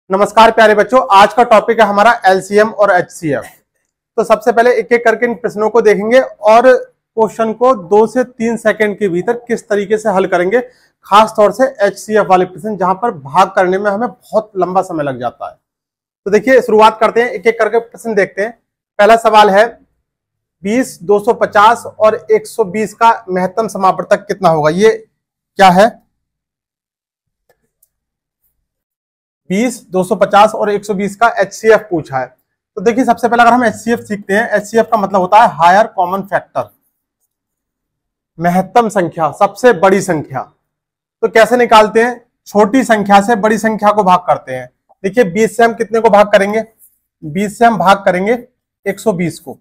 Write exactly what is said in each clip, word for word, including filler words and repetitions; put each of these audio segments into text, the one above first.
नमस्कार प्यारे बच्चों, आज का टॉपिक है हमारा एलसीएम और एचसीएफ। तो सबसे पहले एक एक करके इन प्रश्नों को देखेंगे और क्वेश्चन को दो से तीन सेकंड के भीतर किस तरीके से हल करेंगे, खास तौर से एचसीएफ वाले प्रश्न जहां पर भाग करने में हमें बहुत लंबा समय लग जाता है। तो देखिए शुरुआत करते हैं, एक एक करके प्रश्न देखते हैं। पहला सवाल है बीस, दो सौ पचास और एक सौ बीस का महत्तम समापवर्तक कितना होगा। ये क्या है? बीस, दो सौ पचास और एक सौ बीस का एचसीएफ पूछा है। तो देखिए सबसे पहले अगर हम एचसीएफ सीखते हैं, एचसीएफ का मतलब होता है हायर कॉमन फैक्टर, महत्तम संख्या, सबसे बड़ी संख्या। तो कैसे निकालते हैं? छोटी संख्या से बड़ी संख्या को भाग करते हैं। देखिए बीस से हम कितने को भाग करेंगे? बीस से हम भाग करेंगे एक सौ बीस को।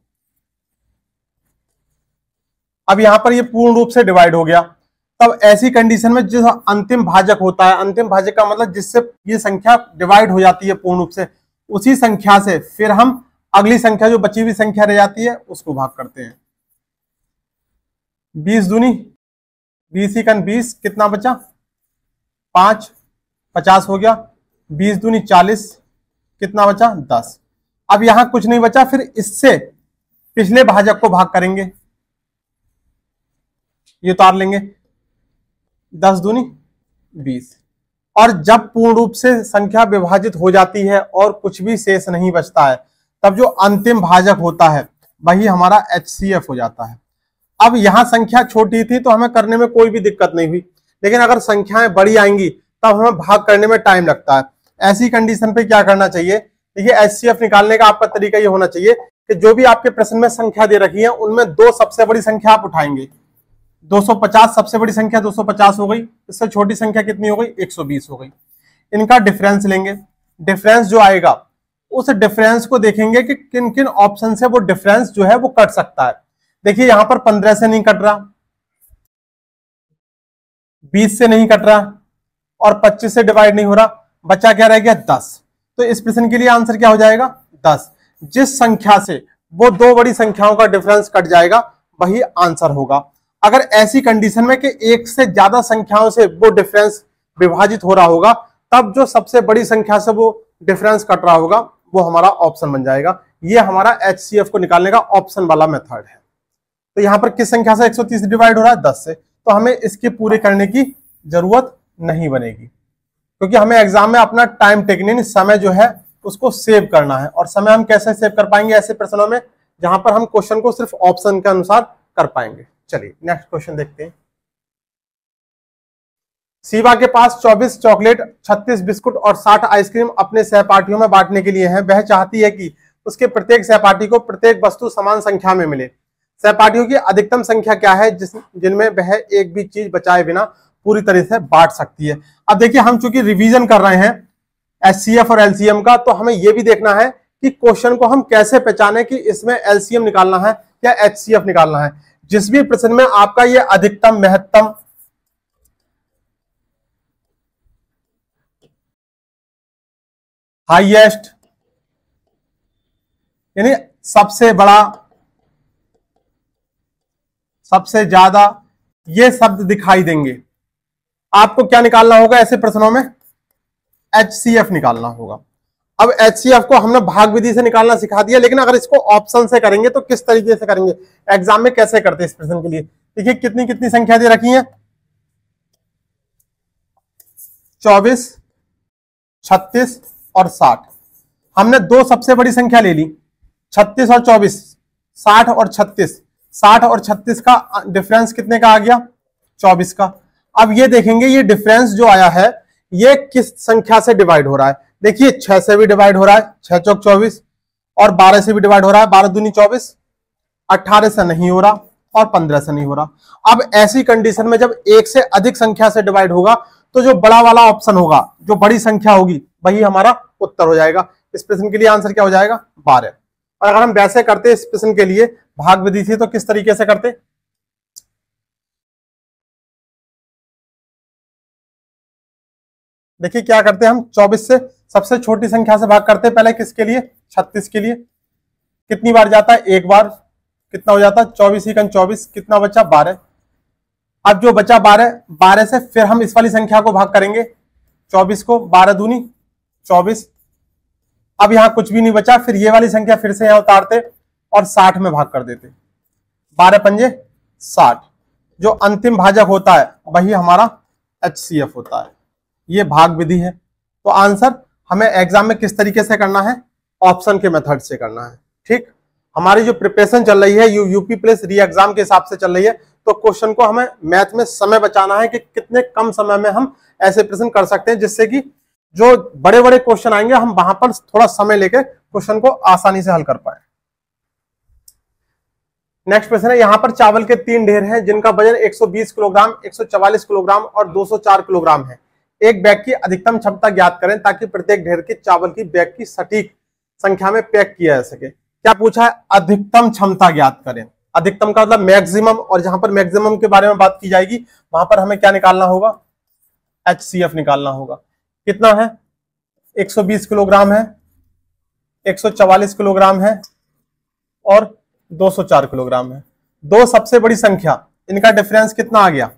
अब यहां पर ये पूर्ण रूप से डिवाइड हो गया। तब ऐसी कंडीशन में जो अंतिम भाजक होता है, अंतिम भाजक का मतलब जिससे ये संख्या डिवाइड हो जाती है पूर्ण रूप से, उसी संख्या से फिर हम अगली संख्या जो बची हुई संख्या रह जाती है उसको भाग करते हैं। बीस दूनी बीस इकन बीस, कितना बचा? पांच, पचास हो गया। बीस दूनी चालीस, कितना बचा? दस। अब यहां कुछ नहीं बचा, फिर इससे पिछले भाजक को भाग करेंगे, ये उतार लेंगे। दस दूनी बीस। और जब पूर्ण रूप से संख्या विभाजित हो जाती है और कुछ भी शेष नहीं बचता है, तब जो अंतिम भाजक होता है वही हमारा एचसीएफ हो जाता है। अब यहां संख्या छोटी थी तो हमें करने में कोई भी दिक्कत नहीं हुई, लेकिन अगर संख्याएं बड़ी आएंगी तब हमें भाग करने में टाइम लगता है। ऐसी कंडीशन पे क्या करना चाहिए? देखिए एचसीएफ निकालने का आपका तरीका ये होना चाहिए कि जो भी आपके प्रश्न में संख्या दे रखी है उनमें दो सबसे बड़ी संख्या आप उठाएंगे। दो सौ पचास सबसे बड़ी संख्या दो सौ पचास हो गई, इससे छोटी संख्या कितनी हो गई? एक सौ बीस हो गई। इनका डिफरेंस लेंगे, डिफरेंस जो आएगा उस डिफरेंस को देखेंगे कि किन किन ऑप्शन से वो डिफरेंस जो है वो कट सकता है। देखिए यहां पर पंद्रह से नहीं कट रहा, बीस से नहीं कट रहा और पच्चीस से डिवाइड नहीं हो रहा, बचा क्या रह गया? दस। तो इस प्रश्न के लिए आंसर क्या हो जाएगा? दस। जिस संख्या से वो दो बड़ी संख्याओं का डिफरेंस कट जाएगा वही आंसर होगा। अगर ऐसी कंडीशन में कि एक से ज्यादा संख्याओं से वो डिफरेंस विभाजित हो रहा होगा, तब जो सबसे बड़ी संख्या से वो डिफरेंस कट रहा होगा वो हमारा ऑप्शन बन जाएगा। ये हमारा एचसीएफ को निकालने का ऑप्शन वाला मेथड है। तो यहां पर किस संख्या से एक सौ तीस डिवाइड हो रहा है? दस से। तो हमें इसके पूरे करने की जरूरत नहीं बनेगी, क्योंकि हमें एग्जाम में अपना टाइम टेकनिक, समय जो है उसको सेव करना है। और समय हम कैसे सेव कर पाएंगे? ऐसे प्रश्नों में जहां पर हम क्वेश्चन को सिर्फ ऑप्शन के अनुसार कर पाएंगे। चलिए नेक्स्ट क्वेश्चन देखते हैं। शिवा के पास चौबीस चॉकलेट, छत्तीस बिस्कुट और साठ आइसक्रीम अपने सहपाठियों में बांटने के लिए हैं। वह चाहती है कि उसके प्रत्येक सहपाठी को प्रत्येक वस्तु समान संख्या में मिले। सहपाठियों की अधिकतम संख्या क्या है जिस जिनमें वह एक भी चीज बचाए बिना पूरी तरह से बांट सकती है? अब देखिए हम चूंकि रिवीजन कर रहे हैं एचसीएफ और एलसीएम का, तो हमें यह भी देखना है कि क्वेश्चन को हम कैसे पहचाने कि इसमें एलसीएम निकालना है या एचसीएफ निकालना है। जिस भी प्रश्न में आपका ये अधिकतम, महत्तम, हाईएस्ट यानी सबसे बड़ा, सबसे ज्यादा, ये शब्द दिखाई देंगे, आपको क्या निकालना होगा ऐसे प्रश्नों में? एचसीएफ निकालना होगा। अब एचसीएफ को हमने भाग विधि से निकालना सिखा दिया, लेकिन अगर इसको ऑप्शन से करेंगे तो किस तरीके से करेंगे, एग्जाम में कैसे करते हैं इस प्रश्न के लिए? देखिए कितनी कितनी संख्या दे रखी है? चौबीस, छत्तीस और साठ। हमने दो सबसे बड़ी संख्या ले ली, छत्तीस और चौबीस, साठ और छत्तीस। साठ और छत्तीस का डिफरेंस कितने का आ गया? चौबीस का। अब ये देखेंगे ये डिफरेंस जो आया है ये किस संख्या से डिवाइड हो रहा है। देखिए छह से भी डिवाइड हो रहा है, छह चौक चौबीस, और बारह से भी डिवाइड हो रहा है, बारह दूनी चौबीस, अट्ठारह से नहीं हो रहा और पंद्रह से नहीं हो रहा। अब ऐसी कंडीशन में जब एक से अधिक संख्या से डिवाइड होगा तो जो बड़ा वाला ऑप्शन होगा, जो बड़ी संख्या होगी, वही हमारा उत्तर हो जाएगा। इस प्रश्न के लिए आंसर क्या हो जाएगा? बारह। और अगर हम वैसे करते इस प्रश्न के लिए भाग विधि से, तो किस तरीके से करते? देखिए क्या करते हैं हम, चौबीस से सबसे छोटी संख्या से भाग करते हैं। पहले किसके लिए? छत्तीस के लिए। कितनी बार जाता है? एक बार। कितना हो जाता है? चौबीस इकन चौबीस, कितना बचा? बारह। अब जो बचा बारह, बारह से फिर हम इस वाली संख्या को भाग करेंगे, चौबीस को, बारह दूनी चौबीस, अब यहाँ कुछ भी नहीं बचा, फिर ये वाली संख्या फिर से यहाँ उतारते और साठ में भाग कर देते। बारह पंजे साठ, जो अंतिम भाजक होता है वही हमारा एच सी एफ होता है। ये भाग विधि है। तो आंसर हमें एग्जाम में किस तरीके से करना है, ऑप्शन के मेथड से करना है। ठीक, हमारी जो प्रिपरेशन चल रही है U UP plus re exam के हिसाब से चल रही है, तो क्वेश्चन को हमें मैथ में समय बचाना है कि कितने कम समय में हम ऐसे प्रश्न कर सकते हैं जिससे कि जो बड़े बड़े क्वेश्चन आएंगे हम वहां पर थोड़ा समय लेके क्वेश्चन को आसानी से हल कर पाए। नेक्स्ट प्रश्न है, यहां पर चावल के तीन ढेर हैं जिनका वजन एक सौ बीस किलोग्राम, एक सौ चवालीस किलोग्राम और दो सौ चार किलोग्राम है। एक बैग की अधिकतम क्षमता ज्ञात करें ताकि प्रत्येक ढेर के चावल की बैग की सटीक संख्या में पैक किया जा सके। क्या पूछा है, अधिकतम क्षमता ज्ञात करें। अधिकतम का मतलब मैक्सिमम, और जहां पर मैक्सिमम के बारे में बात की जाएगी वहां पर हमें क्या निकालना होगा, एच सी एफ निकालना होगा। कितना है, एक सौ बीस किलोग्राम है, एक सौ चवालीस किलोग्राम है और दो सौ चार किलोग्राम है। दो सबसे बड़ी संख्या, इनका डिफरेंस कितना आ गया,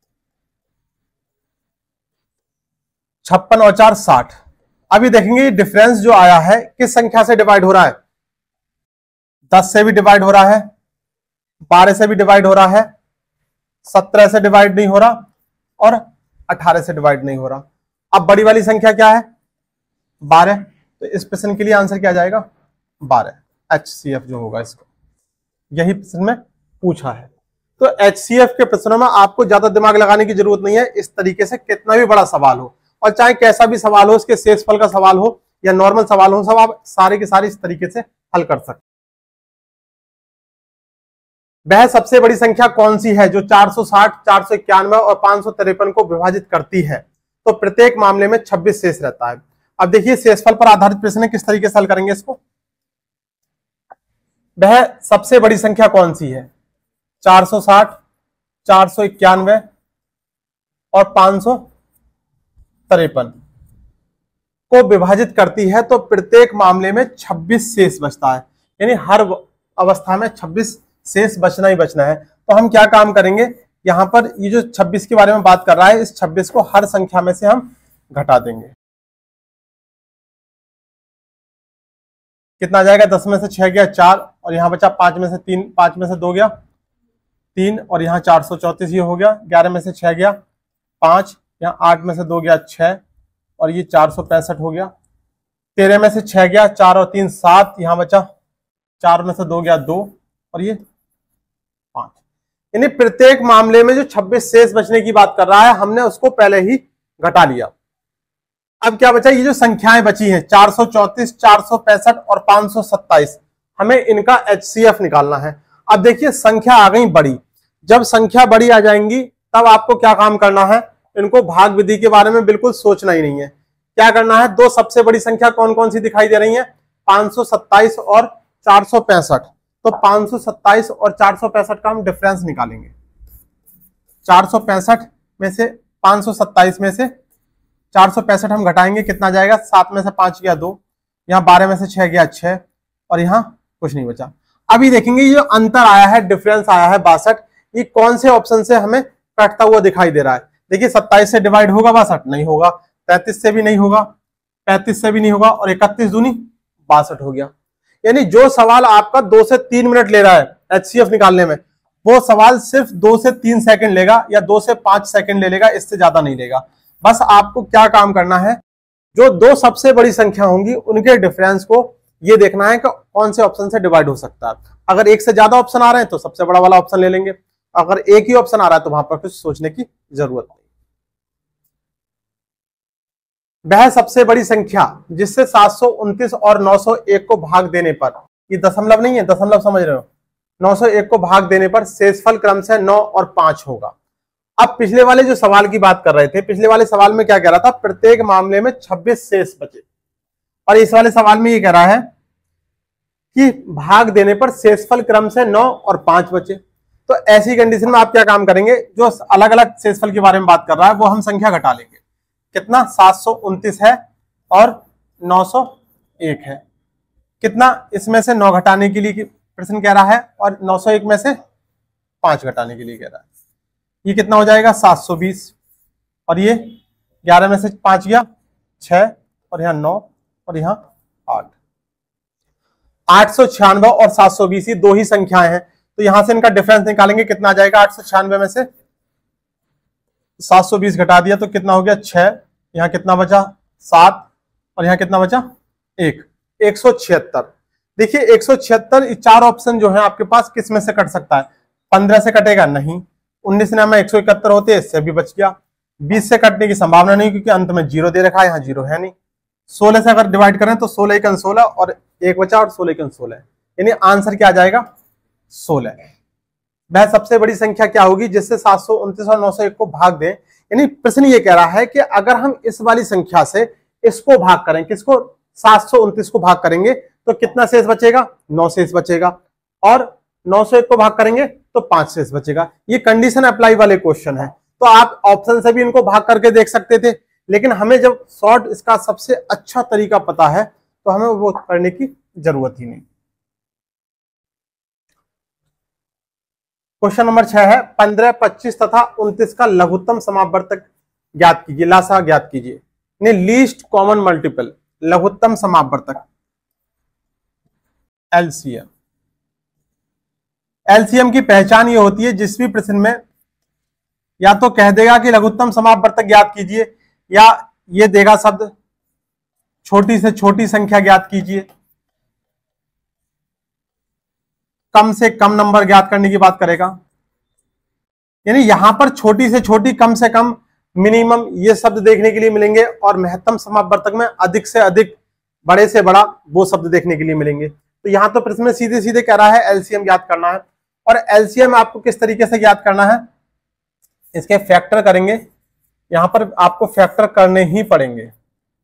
छप्पन और चार साठ। अभी देखेंगे डिफरेंस जो आया है किस संख्या से डिवाइड हो रहा है, दस से भी डिवाइड हो रहा है, बारह से भी डिवाइड हो रहा है, सत्रह से डिवाइड नहीं हो रहा और अठारह से डिवाइड नहीं हो रहा। अब बड़ी वाली संख्या क्या है, बारह। तो इस प्रश्न के लिए आंसर क्या जाएगा, बारह, एच सी एफ जो होगा इसको, यही प्रश्न में पूछा है। तो एच सी एफ के प्रश्नों में आपको ज्यादा दिमाग लगाने की जरूरत नहीं है। इस तरीके से कितना भी बड़ा सवाल हो और चाहे कैसा भी सवाल हो, इसके शेषफल का सवाल हो या नॉर्मल सवाल हो, सब आप सारे के सारे इस तरीके से हल कर सकते। वह सबसे बड़ी संख्या कौन सी है जो चार सौ साठ, चार सौ इक्यानवे और पांच सौ तिरपन को विभाजित करती है। तो प्रत्येक मामले में छब्बीस शेष रहता है। अब देखिए शेषफल पर आधारित प्रश्न है, किस तरीके से हल करेंगे इसको। वह सबसे बड़ी संख्या कौन सी है, चार सौ साठ, चार सौ इक्यानवे और पांच सौ तिरपन को विभाजित करती है। तो प्रत्येक मामले में छब्बीस शेष बचता है, यानी हर अवस्था में छब्बीस शेष बचना ही बचना है। तो हम क्या काम करेंगे, यहां पर ये जो छब्बीस के बारे में बात कर रहा है, इस छब्बीस को हर संख्या में से हम घटा देंगे। कितना आ जाएगा, दस में से छह गया चार और यहां बचा पांच में से तीन, पांच में से दो गया तीन और यहाँ चार सौ चौतीस ये हो गया। ग्यारह में से छह गया पांच, यहाँ आठ में से दो गया छह और ये चार सौ पैंसठ हो गया। तेरह में से छह गया चार और तीन सात, यहाँ बचा चार में से दो गया दो और ये पांच। यानी प्रत्येक मामले में जो छब्बीस शेष बचने की बात कर रहा है हमने उसको पहले ही घटा लिया। अब क्या बचा, ये जो संख्याएं बची हैं चार सौ चौतीस, चार सौ पैंसठ और पांच सौ सत्ताईस, हमें इनका एच सी एफ निकालना है। अब देखिए संख्या आ गई बड़ी, जब संख्या बड़ी आ जाएंगी तब आपको क्या काम करना है, इनको भाग विधि के बारे में बिल्कुल सोचना ही नहीं है। क्या करना है, दो सबसे बड़ी संख्या कौन कौन सी दिखाई दे रही है, पांच सौ सत्ताईस और चार सौ पैंसठ। तो पांच सौ सत्ताईस और चार सौ पैंसठ का हम डिफरेंस निकालेंगे। चार सौ पैंसठ में से पांच सौ सत्ताईस में से चार सौ पैंसठ हम घटाएंगे, कितना जाएगा, सात में से पांच गया दो, यहाँ बारह में से छह गया छह और यहाँ कुछ नहीं बचा। अभी देखेंगे ये जो अंतर आया है, डिफरेंस आया है बासठ, ये कौन से ऑप्शन से हमें कटता हुआ दिखाई दे रहा है। देखिए सत्ताईस से डिवाइड होगा बासठ, नहीं होगा। तैंतीस से भी नहीं होगा, पैंतीस से भी नहीं होगा और इकतीस दूनी बासठ हो गया। यानी जो सवाल आपका दो से तीन मिनट ले रहा है एच सी एफ निकालने में, वो सवाल सिर्फ दो से तीन सेकंड लेगा या दो से पांच सेकंड ले लेगा, इससे ज्यादा नहीं लेगा। बस आपको क्या काम करना है, जो दो सबसे बड़ी संख्या होंगी उनके डिफरेंस को ये देखना है कि कौन से ऑप्शन से डिवाइड हो सकता है। अगर एक से ज्यादा ऑप्शन आ रहे हैं तो सबसे बड़ा वाला ऑप्शन ले लेंगे, अगर एक ही ऑप्शन आ रहा है तो वहां पर कुछ सोचने की जरूरत नहीं। वह सबसे बड़ी संख्या जिससे सात सौ उनतीस और नौ सौ एक को भाग देने पर, ये दशमलव नहीं है, दशमलव समझ रहे हो, नौ सौ एक को भाग देने पर शेषफल क्रम से नौ और पांच होगा। अब पिछले वाले जो सवाल की बात कर रहे थे, पिछले वाले सवाल में क्या कह रहा था, प्रत्येक मामले में छब्बीस शेष बचे, और इस वाले सवाल में ये कह रहा है कि भाग देने पर शेषफल क्रम से नौ और पांच बचे। तो ऐसी कंडीशन में आप क्या काम करेंगे, जो अलग अलग शेषफल के बारे में बात कर रहा है वो हम संख्या घटा लेंगे। कितना, सात सौ उनतीस है और नौ सौ एक है। कितना, इसमें से नौ घटाने के लिए प्रश्न कह रहा है और नौ सौ एक में से पांच घटाने के लिए कह रहा है। ये कितना हो जाएगा, सात सौ बीस और ये ग्यारह में से पांच गया छह और यहाँ नौ और यहाँ आठ। आठ सौ छियानवे और सात सौ बीस ये दो ही संख्याएं हैं, तो यहां से इनका डिफरेंस निकालेंगे, कितना आ जाएगा? आठ सौ छियानवे में से सात सौ बीस घटा दिया तो कितना हो गया? छह। यहां कितना बचा? सात। और यहां कितना बचा? एक। एक सौ छिहत्तर। देखिए एक सौ छिहत्तर, चार ऑप्शन जो है आपके पास, किस में से कट सकता है? पंद्रह से कटेगा नहीं, उन्नीस में एक सौ इकहत्तर होते, इससे भी बच गया। बीस से कटने की संभावना नहीं क्योंकि अंत में जीरो दे रखा है, यहाँ जीरो है नहीं। सोलह से अगर डिवाइड करें तो सोलह एक सोलह और एक बचा और सोलह एक सोलह, यानी आंसर क्या आ जाएगा? सोलह। वह सबसे बड़ी संख्या क्या होगी जिससे सात सौ उनतीस और नौ सौ एक को भाग दें? यानी प्रश्न ये कह रहा है कि अगर हम इस वाली संख्या से इसको भाग करें, किसको? सात सौ उनतीस को भाग करेंगे तो कितना शेष बचेगा? नौ शेष बचेगा। और नौ सौ एक को भाग करेंगे तो पांच शेष बचेगा। ये कंडीशन अप्लाई वाले क्वेश्चन है, तो आप ऑप्शन से भी इनको भाग करके देख सकते थे, लेकिन हमें जब शॉर्ट इसका सबसे अच्छा तरीका पता है तो हमें वो करने की जरूरत ही नहीं। क्वेश्चन नंबर छह है, पंद्रह, पच्चीस तथा उनतीस का लघुत्तम समापवर्तक ज्ञात कीजिए, लासा ज्ञात कीजिए। लीस्ट कॉमन मल्टीपल, लघुत्तम समापवर्तक, एलसीएम। एलसीएम की पहचान ये होती है जिस भी प्रश्न में या तो कह देगा कि लघुत्तम समापवर्तक ज्ञात कीजिए, या ये देगा शब्द छोटी से छोटी संख्या ज्ञात कीजिए, कम से कम नंबर ज्ञात करने की बात करेगा। यानी यहां पर छोटी से छोटी, कम से कम, मिनिमम, ये शब्द देखने के लिए मिलेंगे, और महत्तम समापवर्तक में अधिक से अधिक, बड़े से बड़ा, वो शब्द देखने के लिए मिलेंगे। तो यहां तो प्रश्न में सीधे सीधे कह रहा है एलसीएम ज्ञात करना है। और एलसीएम आपको किस तरीके से ज्ञात करना है? इसके फैक्टर करेंगे, यहां पर आपको फैक्टर करने ही पड़ेंगे।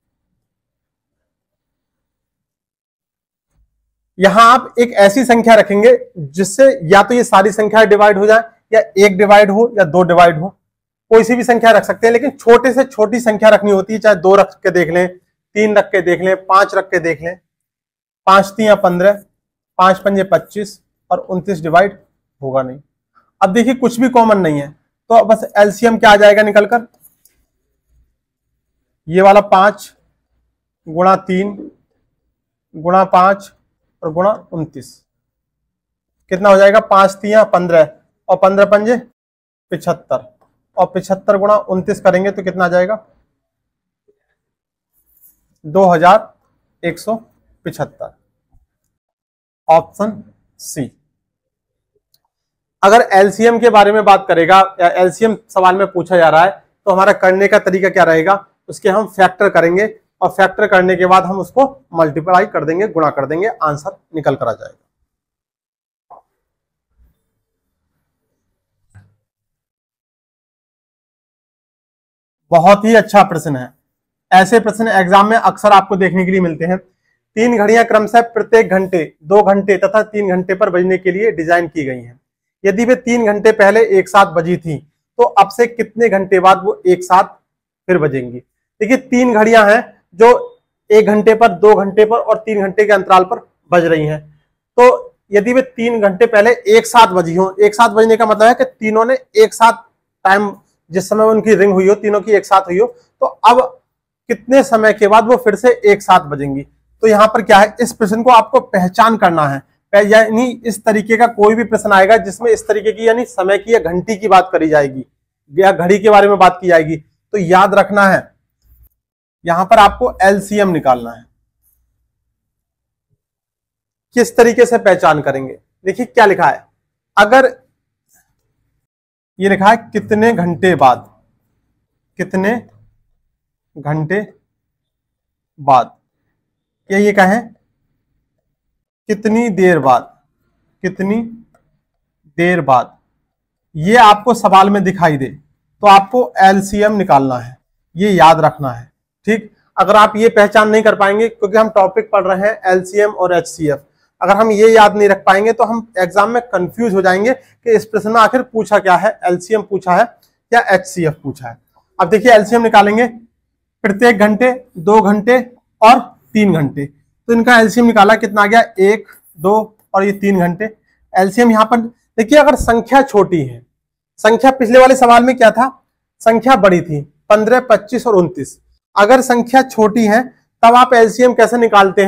यहां आप एक ऐसी संख्या रखेंगे जिससे या तो ये सारी संख्याएं डिवाइड हो जाए, या एक डिवाइड हो, या दो डिवाइड हो, कोई सी भी संख्या रख सकते हैं, लेकिन छोटे से छोटी संख्या रखनी होती है। चाहे दो रख के देख लें, तीन रख के देख लें, पांच रख के देख लें। पांच तीन पंद्रह, पांच पंजे पच्चीस और उनतीस डिवाइड होगा नहीं। अब देखिए कुछ भी कॉमन नहीं है, तो बस एलसीएम क्या आ जाएगा निकलकर? ये वाला पांच गुणा तीन गुणा पांच और गुणा उनतीस, कितना हो जाएगा? पांच तिया पंद्रह और पंद्रह पंजे पिछहत्तर, और पिछहत्तर गुणा उनतीस करेंगे तो कितना आ जाएगा? दो हजार एक सौ पिछहत्तर। Option C. अगर एलसीएम के बारे में बात करेगा या एलसीएम सवाल में पूछा जा रहा है तो हमारा करने का तरीका क्या रहेगा? उसके हम फैक्टर करेंगे, और फैक्टर करने के बाद हम उसको मल्टीप्लाई कर देंगे, गुणा कर देंगे, आंसर निकल कर आ जाएगा। बहुत ही अच्छा प्रश्न है। ऐसे प्रश्न एग्जाम में अक्सर आपको देखने के लिए मिलते हैं। तीन घड़ियां क्रमशः प्रत्येक घंटे, दो घंटे तथा तीन घंटे पर बजने के लिए डिजाइन की गई हैं। यदि वे तीन घंटे पहले एक साथ बजी थी तो अब से कितने घंटे बाद वो एक साथ फिर बजेंगी? देखिए तीन घड़ियां हैं जो एक घंटे पर, दो घंटे पर और तीन घंटे के अंतराल पर बज रही हैं। तो यदि वे तीन घंटे पहले एक साथ बजी हो, एक साथ बजने का मतलब है कि तीनों ने एक साथ टाइम, जिस समय उनकी रिंग हुई हो, तीनों की एक साथ हुई हो, तो अब कितने समय के बाद वो फिर से एक साथ बजेंगी? तो यहाँ पर क्या है, इस प्रश्न को आपको पहचान करना है। यानी इस तरीके का कोई भी प्रश्न आएगा जिसमें इस तरीके की यानी समय की या घंटी की बात करी जाएगी या घड़ी के बारे में बात की जाएगी, तो याद रखना है यहां पर आपको एलसीएम निकालना है। किस तरीके से पहचान करेंगे? देखिए क्या लिखा है, अगर ये लिखा है कितने घंटे बाद, कितने घंटे बाद, या ये कहें कितनी देर बाद, कितनी देर बाद, ये आपको सवाल में दिखाई दे तो आपको एलसीएम निकालना है, ये याद रखना है। ठीक, अगर आप ये पहचान नहीं कर पाएंगे, क्योंकि हम टॉपिक पढ़ रहे हैं एलसीएम और एचसीएफ, अगर हम ये याद नहीं रख पाएंगे तो हम एग्जाम में कंफ्यूज हो जाएंगे कि इस प्रश्न में आखिर पूछा क्या है, एलसीएम पूछा है या एचसीएफ पूछा है। अब देखिए एलसीएम निकालेंगे, प्रत्येक घंटे, दो घंटे और तीन घंटे, तो इनका एलसीएम निकाला, कितना आ गया? एक, दो और ये तीन घंटे। एलसीएम यहां पर देखिए, अगर संख्या छोटी है, संख्या पिछले वाले सवाल में क्या था, संख्या बड़ी थी, पंद्रह, पच्चीस और उनतीस। अगर संख्या छोटी है तब आप एलसीएम कैसे निकालते हैं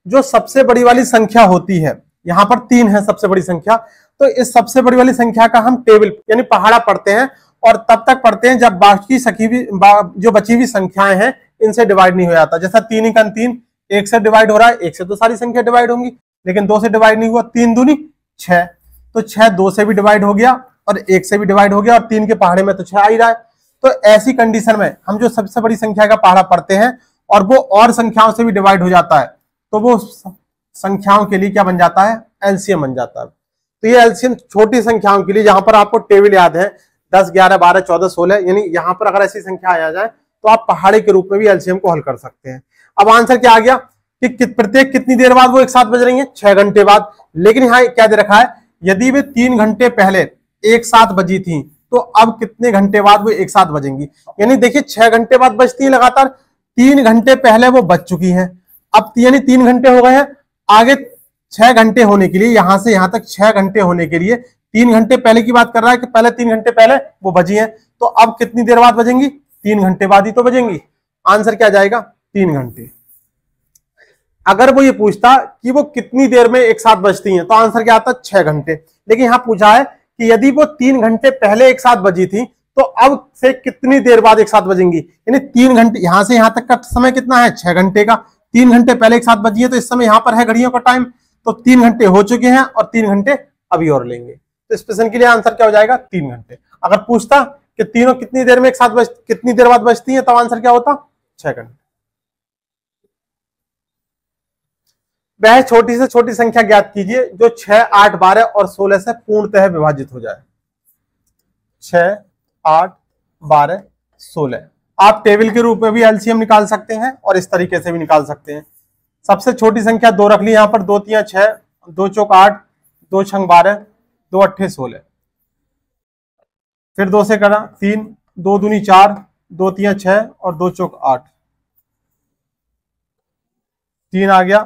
जो सबसे बड़ी वाली संख्या होती है, यहाँ पर तीन है सबसे बड़ी संख्या, तो इस सबसे बड़ी वाली संख्या का हम टेबल यानी पहाड़ा पढ़ते हैं और तब तक पढ़ते हैं जब बाकी सखी भी जो बची हुई संख्याएं हैं इनसे डिवाइड नहीं हो जाता। जैसा तीन इकन तीन, एक से डिवाइड हो रहा है, एक से तो सारी संख्या डिवाइड होंगी, लेकिन दो से डिवाइड नहीं हुआ, तीन दूनी छह, तो छह दो से भी डिवाइड हो गया और एक से भी डिवाइड हो गया और तीन के पहाड़े में तो छह आ ही रहा है। तो ऐसी कंडीशन में हम जो सबसे बड़ी संख्या का पहाड़ा पढ़ते हैं और वो और संख्याओं से भी डिवाइड हो जाता है, तो वो संख्याओं के लिए क्या बन जाता है, एलसीएम बन जाता है। तो ये एलसीएम छोटी संख्याओं के लिए, जहां पर आपको टेबल याद है दस, ग्यारह, बारह, चौदह, सोलह, यानी यहाँ पर अगर ऐसी संख्या आ जाए तो आप पहाड़े के रूप में भी एलसीएम को हल कर सकते हैं। अब आंसर क्या आ गया कि प्रत्येक कितनी देर बाद वो एक साथ बज रही है, छह घंटे बाद। लेकिन यहाँ क्या दे रखा है, यदि वे तीन घंटे पहले एक साथ बजी थी तो अब कितने घंटे बाद वो एक साथ बजेंगी। यानी देखिए छह घंटे बाद बजती है लगातार, तीन घंटे पहले वो बज चुकी हैं, अब यानी तीन घंटे हो गए हैं, आगे छह घंटे होने के लिए, यहां से यहां तक छह घंटे होने के लिए तीन घंटे पहले की बात कर रहा है कि पहले तीन घंटे पहले वो बजी हैं, तो अब कितनी देर बाद बजेंगी, तीन घंटे बाद ही तो बजेंगी। आंसर क्या जाएगा, तीन घंटे। अगर वो ये पूछता कि वो कितनी देर में एक साथ बजती हैं तो आंसर क्या आता, छह घंटे। लेकिन यहां पूछा है कि यदि वो तीन घंटे पहले एक साथ बजी थी तो अब से कितनी देर बाद एक साथ बजेंगी, यानी तीन घंटे, यहां से यहां तक का समय कितना है, छह घंटे का। तीन घंटे पहले एक साथ बजी है तो इस समय यहां पर है घड़ियों का टाइम, तो तीन घंटे हो चुके हैं और तीन घंटे अभी और लेंगे। तो इस प्रश्न के लिए आंसर क्या हो जाएगा, तीन घंटे। अगर पूछता कि तीनों कितनी देर में एक साथ बज कितनी देर बाद बजती हैं, तब आंसर क्या होता, छह घंटे। वह छोटी से छोटी संख्या ज्ञात कीजिए जो छह, आठ, बारह और सोलह से पूर्णतः विभाजित हो जाए। छह, आठ, बारह, सोलह। आप टेबल के रूप में भी एलसीएम निकाल सकते हैं और इस तरीके से भी निकाल सकते हैं। सबसे छोटी संख्या दो रख ली यहां पर, दो तिया छह, दो चौक आठ, दो छंग बारह, दो अट्ठे सोलह। फिर दो से करा तीन, दो दूनी चार, दो तिया छह और दो चौक आठ, तीन आ गया,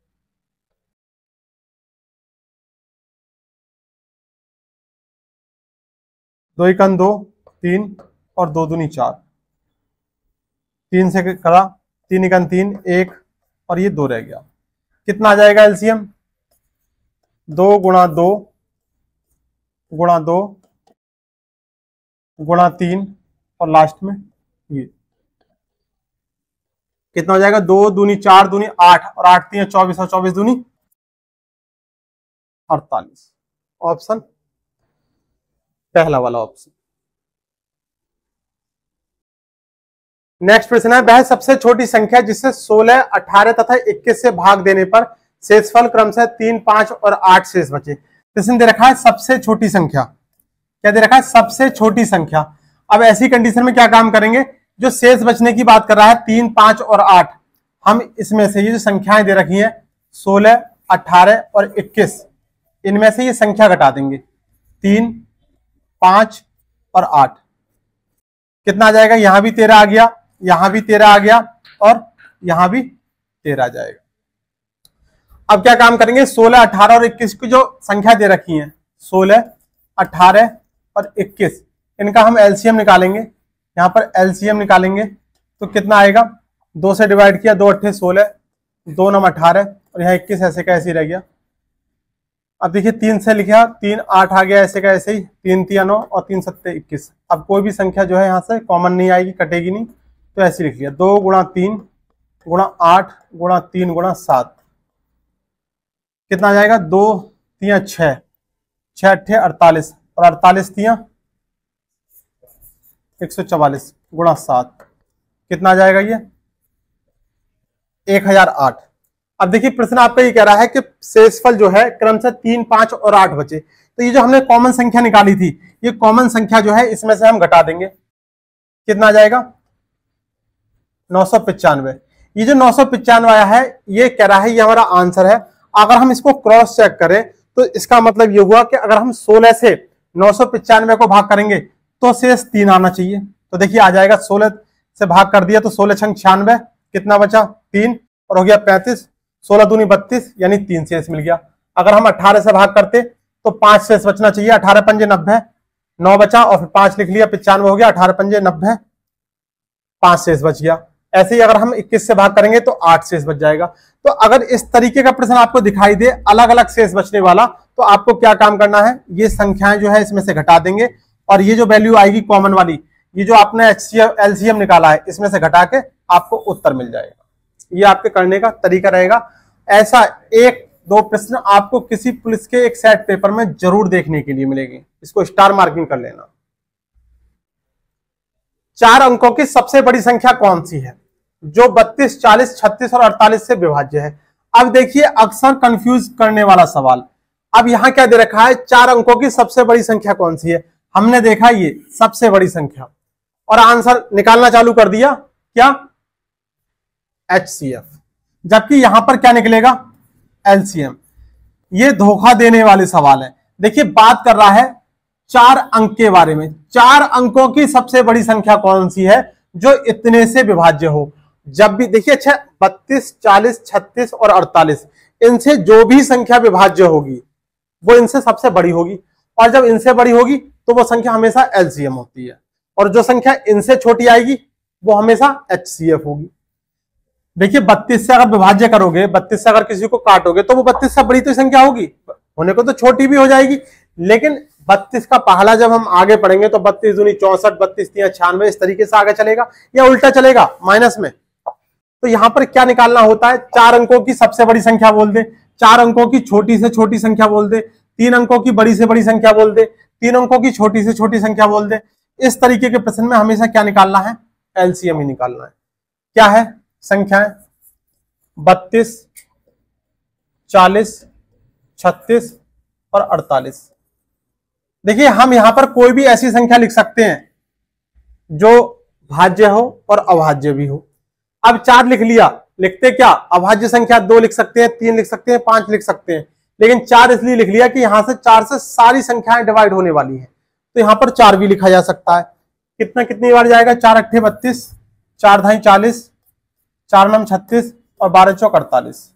दो इकन दो, तीन और दो दूनी चार, तीन से करा तीन इकन तीन, एक और ये दो रह गया। कितना आ जाएगा एलसीएम, दो गुणा दो गुणा दो गुणा तीन और लास्ट में ये कितना हो जाएगा, दो दूनी चार दूनी आठ और आठ तीन चौबीस और चौबीस दूनी अड़तालीस। ऑप्शन पहला वाला ऑप्शन। नेक्स्ट प्रश्न है, वह सबसे छोटी संख्या जिसे सोलह, अठारह तथा इक्कीस से भाग देने पर शेषफल क्रमशः तीन, पांच और आठ शेष बचे। प्रश्न दे रखा है सबसे छोटी संख्या, क्या दे रखा है, सबसे छोटी संख्या। अब ऐसी कंडीशन में क्या काम करेंगे, जो शेष बचने की बात कर रहा है तीन, पांच और आठ, हम इसमें से ये जो संख्याएं दे रखी हैं सोलह, अठारह और इक्कीस, इनमें से ये संख्या घटा देंगे, तीन, पांच और आठ। कितना आ जाएगा, यहां भी तेरह आ गया, यहां भी तेरह आ गया और यहां भी तेरह आ जाएगा। अब क्या काम करेंगे, सोलह, अठारह और इक्कीस की जो संख्या दे रखी है, सोलह, अठारह और इक्कीस, इनका हम एलसीएम निकालेंगे। यहां पर एलसीएम निकालेंगे तो कितना आएगा, दो से डिवाइड किया, दो अट्ठे सोलह, दो नम अठारह और यहाँ इक्कीस ऐसे का ऐसे ही रह गया। अब देखिए तीन से लिखा, तीन आठ आ गया ऐसे का ऐसे ही, तीन तिया नौ और तीन सत्ते इक्कीस। अब कोई भी संख्या जो है यहाँ से कॉमन नहीं आएगी, कटेगी नहीं, तो ऐसे लिख लिया, दो गुणा तीन गुणा आठ गुणा तीन गुणा सात, कितना आ जाएगा, दो तिया छह, छह अट्ठे अड़तालीस और अड़तालीस तिया एक सौ चवालीस गुणा सात, कितना आ जाएगा ये, एक हजार आठ। अब देखिए प्रश्न आपका ये कह रहा है कि शेषफल जो है क्रमशः तीन, पांच और आठ बचे, तो ये जो हमने कॉमन संख्या निकाली थी, ये कॉमन संख्या जो है इसमें से हम घटा देंगे, कितना आ जाएगा, नौ सौ पिचानवे। ये जो नौ सौ पिचानवे आया है, ये कह रहा है ये हमारा आंसर है। अगर हम इसको क्रॉस चेक करें तो इसका मतलब ये हुआ कि अगर हम सोलह से नौ सौ पिचानवे को भाग करेंगे तो शेष तीन आना चाहिए। तो देखिए आ जाएगा, सोलह से भाग कर दिया तो सोलह छंग छियानवे, कितना बचा, तीन और हो गया पैंतीस, सोलह दूनी बत्तीस, यानी तीन शेष मिल गया। अगर हम अठारह से भाग करते तो पांच शेष बचना चाहिए, अठारह पंजे नब्बे, नौ बचा और फिर पांच लिख लिया, पिचानवे हो गया, अठारह पंजे नब्बे, पांच शेष बच गया। ऐसे ही अगर हम इक्कीस से भाग करेंगे तो आठ शेष बच जाएगा। तो अगर इस तरीके का प्रश्न आपको दिखाई दे अलग अलग शेष बचने वाला, तो आपको क्या काम करना है, ये संख्याएं जो है इसमें से घटा देंगे और ये जो वैल्यू आएगी कॉमन वाली, ये जो आपने एचसीएफ एलसीएम निकाला है, इसमें से घटा के आपको उत्तर मिल जाएगा। ये आपके करने का तरीका रहेगा। ऐसा एक दो प्रश्न आपको किसी पुलिस के एक सेट पेपर में जरूर देखने के लिए मिलेंगे, इसको स्टार मार्किंग कर लेना। चार अंकों की सबसे बड़ी संख्या कौन सी है जो बत्तीस, चालीस, छत्तीस और अड़तालीस से विभाज्य है? अब देखिए अक्सर कंफ्यूज करने वाला सवाल। अब यहां क्या दे रखा है, चार अंकों की सबसे बड़ी संख्या कौन सी है? हमने देखा ये सबसे बड़ी संख्या और आंसर निकालना चालू कर दिया, क्या? एचसीएफ। जबकि यहां पर क्या निकलेगा? एलसीएम। ये धोखा देने वाले सवाल है। देखिए बात कर रहा है चार अंक के बारे में। चार अंकों की सबसे बड़ी संख्या कौन सी है जो इतने से विभाज्य हो? जब भी देखिए अच्छा बत्तीस, चालीस, छत्तीस और अड़तालीस, इनसे जो भी संख्या विभाज्य होगी वो इनसे सबसे बड़ी होगी, और जब इनसे बड़ी होगी तो वो संख्या हमेशा एलसीएम होती है, और जो संख्या इनसे छोटी आएगी वो हमेशा एचसीएफ होगी। देखिए बत्तीस से अगर विभाज्य करोगे, बत्तीस से अगर किसी को काटोगे तो वो बत्तीस से बड़ी तो संख्या होगी, होने को तो छोटी भी हो जाएगी, लेकिन बत्तीस का पहला जब हम आगे पढ़ेंगे तो बत्तीस दूनी चौसठ, बत्तीस तीन छियानवे, इस तरीके से आगे चलेगा या उल्टा चलेगा माइनस में। तो यहां पर क्या निकालना होता है, चार अंकों की सबसे बड़ी संख्या बोल दे, चार अंकों की छोटी से छोटी संख्या बोल दे, तीन अंकों की बड़ी से बड़ी संख्या बोल दे, तीन अंकों की छोटी से छोटी संख्या बोल दे। इस तरीके के प्रश्न में हमेशा क्या निकालना है? एलसीएम ही निकालना है। क्या है संख्याएं? बत्तीस, चालीस, छत्तीस और अड़तालीस। देखिए हम यहां पर कोई भी ऐसी संख्या लिख सकते हैं जो भाज्य हो और अभाज्य भी हो। अब चार लिख लिया, लिखते क्या? अभाज्य संख्या दो लिख सकते हैं, तीन लिख सकते हैं, पांच लिख सकते हैं, लेकिन चार इसलिए लिख लिया कि यहां से चार से सारी संख्याएं डिवाइड होने वाली हैं, तो यहां पर चार भी लिखा जा सकता है। कितना कितनी बार जाएगा? चार अट्ठे बत्तीस, चार ढाई चालीस, चार नम छत्तीस और बारह चौक अड़तालीस।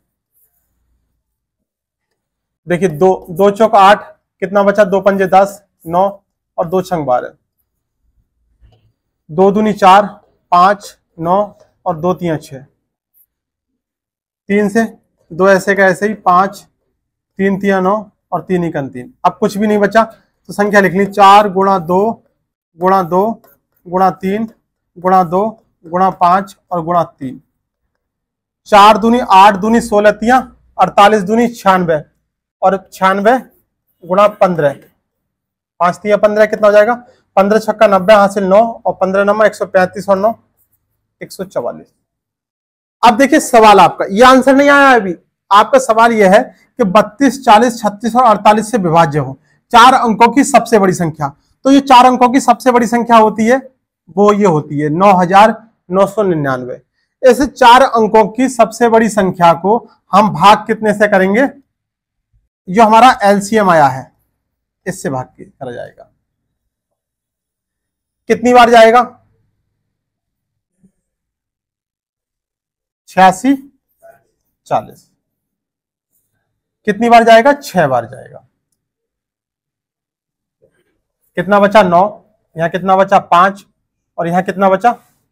देखिए दो दो चौक आठ, कितना बचा? दो पंजे दस, नौ और दो छंग बारह, दो दूनी चार, पांच, नौ और दो तिया छह, तीन से दो ऐसे का ऐसे ही, पांच, तीन तिया नौ और तीन ही कन तीन। अब कुछ भी नहीं बचा तो संख्या लिखनी, चार गुणा दो गुणा दो गुणा तीन गुणा दो गुणा पांच और गुणा तीन। चार दूनी आठ, दूनी सोलह तिया अड़तालीस, दूनी छियानवे और छियानवे गुणा पंद्रह, पांच तिया पंद्रह, कितना हो जाएगा? पंद्रह छक्का नब्बे, हासिल नौ और पंद्रह नमा एक सौ पैंतीस और नौ एक सौ चवालीस। अब देखिए सवाल आपका, ये आंसर नहीं आया अभी। आपका सवाल यह है कि बत्तीस, चालीस, छत्तीस और अड़तालीस से विभाज्य हो चार अंकों की सबसे बड़ी संख्या। तो ये चार अंकों की सबसे बड़ी संख्या होती है वो ये होती है नौ हजार नौ सौ निन्यानवे। ऐसे चार अंकों की सबसे बड़ी संख्या को हम भाग कितने से करेंगे? जो हमारा एलसीएम आया है इससे भाग के करा जाएगा। कितनी बार जाएगा? छियासी, चालीस। कितनी बार जाएगा? छह बार जाएगा। कितना बचा? नौ। यहां कितना बचा? पांच। और यहां कितना बचा?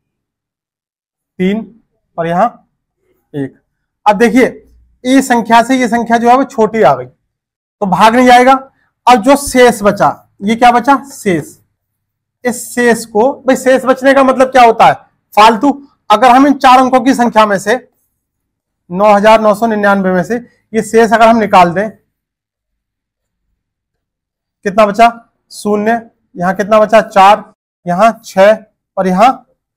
तीन। और यहां एक। अब देखिए ये संख्या से ये संख्या जो है वो छोटी आ गई तो भाग नहीं जाएगा। अब जो शेष बचा, ये क्या बचा? शेष। इस शेष को, भाई शेष बचने का मतलब क्या होता है? फालतू। अगर हम इन चार अंकों की संख्या में से नौ हजार नौ सौ निन्यानवे में से ये शेष अगर हम निकाल दें, कितना बचा? शून्य। यहां कितना बचा? चार। यहां छह और यहां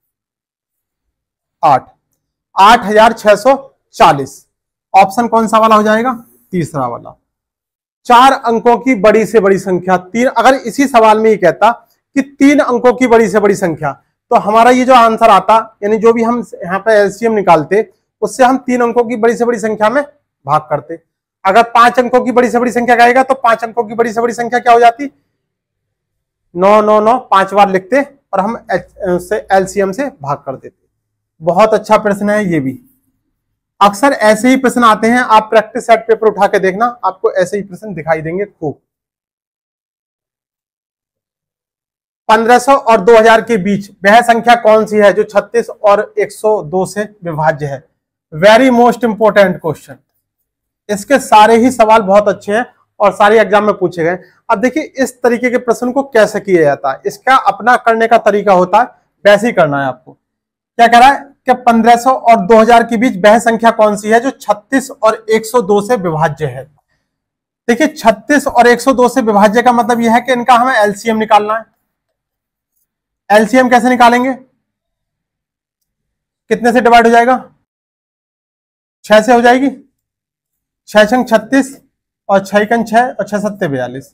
आठ। आठ हजार छह सौ चालीस। ऑप्शन कौन सा वाला हो जाएगा? तीसरा वाला। चार अंकों की बड़ी से बड़ी संख्या तीन। अगर इसी सवाल में ये कहता कि तीन अंकों की बड़ी से बड़ी संख्या, तो हमारा ये जो आंसर आता, यानी जो भी हम यहाँ पे एलसीएम निकालते, उससे हम तीन अंकों की बड़ी से बड़ी संख्या में भाग करते। अगर पांच अंकों की बड़ी से बड़ी संख्या कहेगा तो पांच अंकों की बड़ी से बड़ी संख्या क्या हो जाती? नौ नौ नौ, पांच बार लिखते और हम एलसीएम से भाग कर देते। बहुत अच्छा प्रश्न है ये भी। अक्सर ऐसे ही प्रश्न आते हैं, आप प्रैक्टिस सेट पेपर उठा के देखना, आपको ऐसे ही प्रश्न दिखाई देंगे खूब। पंद्रह सौ और दो हज़ार के बीच वह संख्या कौन सी है जो छत्तीस और एक सौ दो से विभाज्य है? Very most important question. इसके सारे ही सवाल बहुत अच्छे हैं और सारे एग्जाम में पूछे गए। अब देखिए इस तरीके के प्रश्न को कैसे किया जाता है, इसका अपना करने का तरीका होता है, वैसे ही करना है आपको। क्या कह रहा है कि पंद्रह सौ और दो हज़ार के बीच वह संख्या कौन सी है जो छत्तीस और एक सौ दो से विभाज्य है? देखिए छत्तीस और एक सौ दो से विभाज्य का मतलब यह है कि इनका हमें एलसीएम निकालना है। एलसीएम कैसे निकालेंगे? कितने से डिवाइड हो जाएगा? छह से हो जाएगी। छह छंग छत्तीस और छह कन छह और छह सत्ते बयालीस,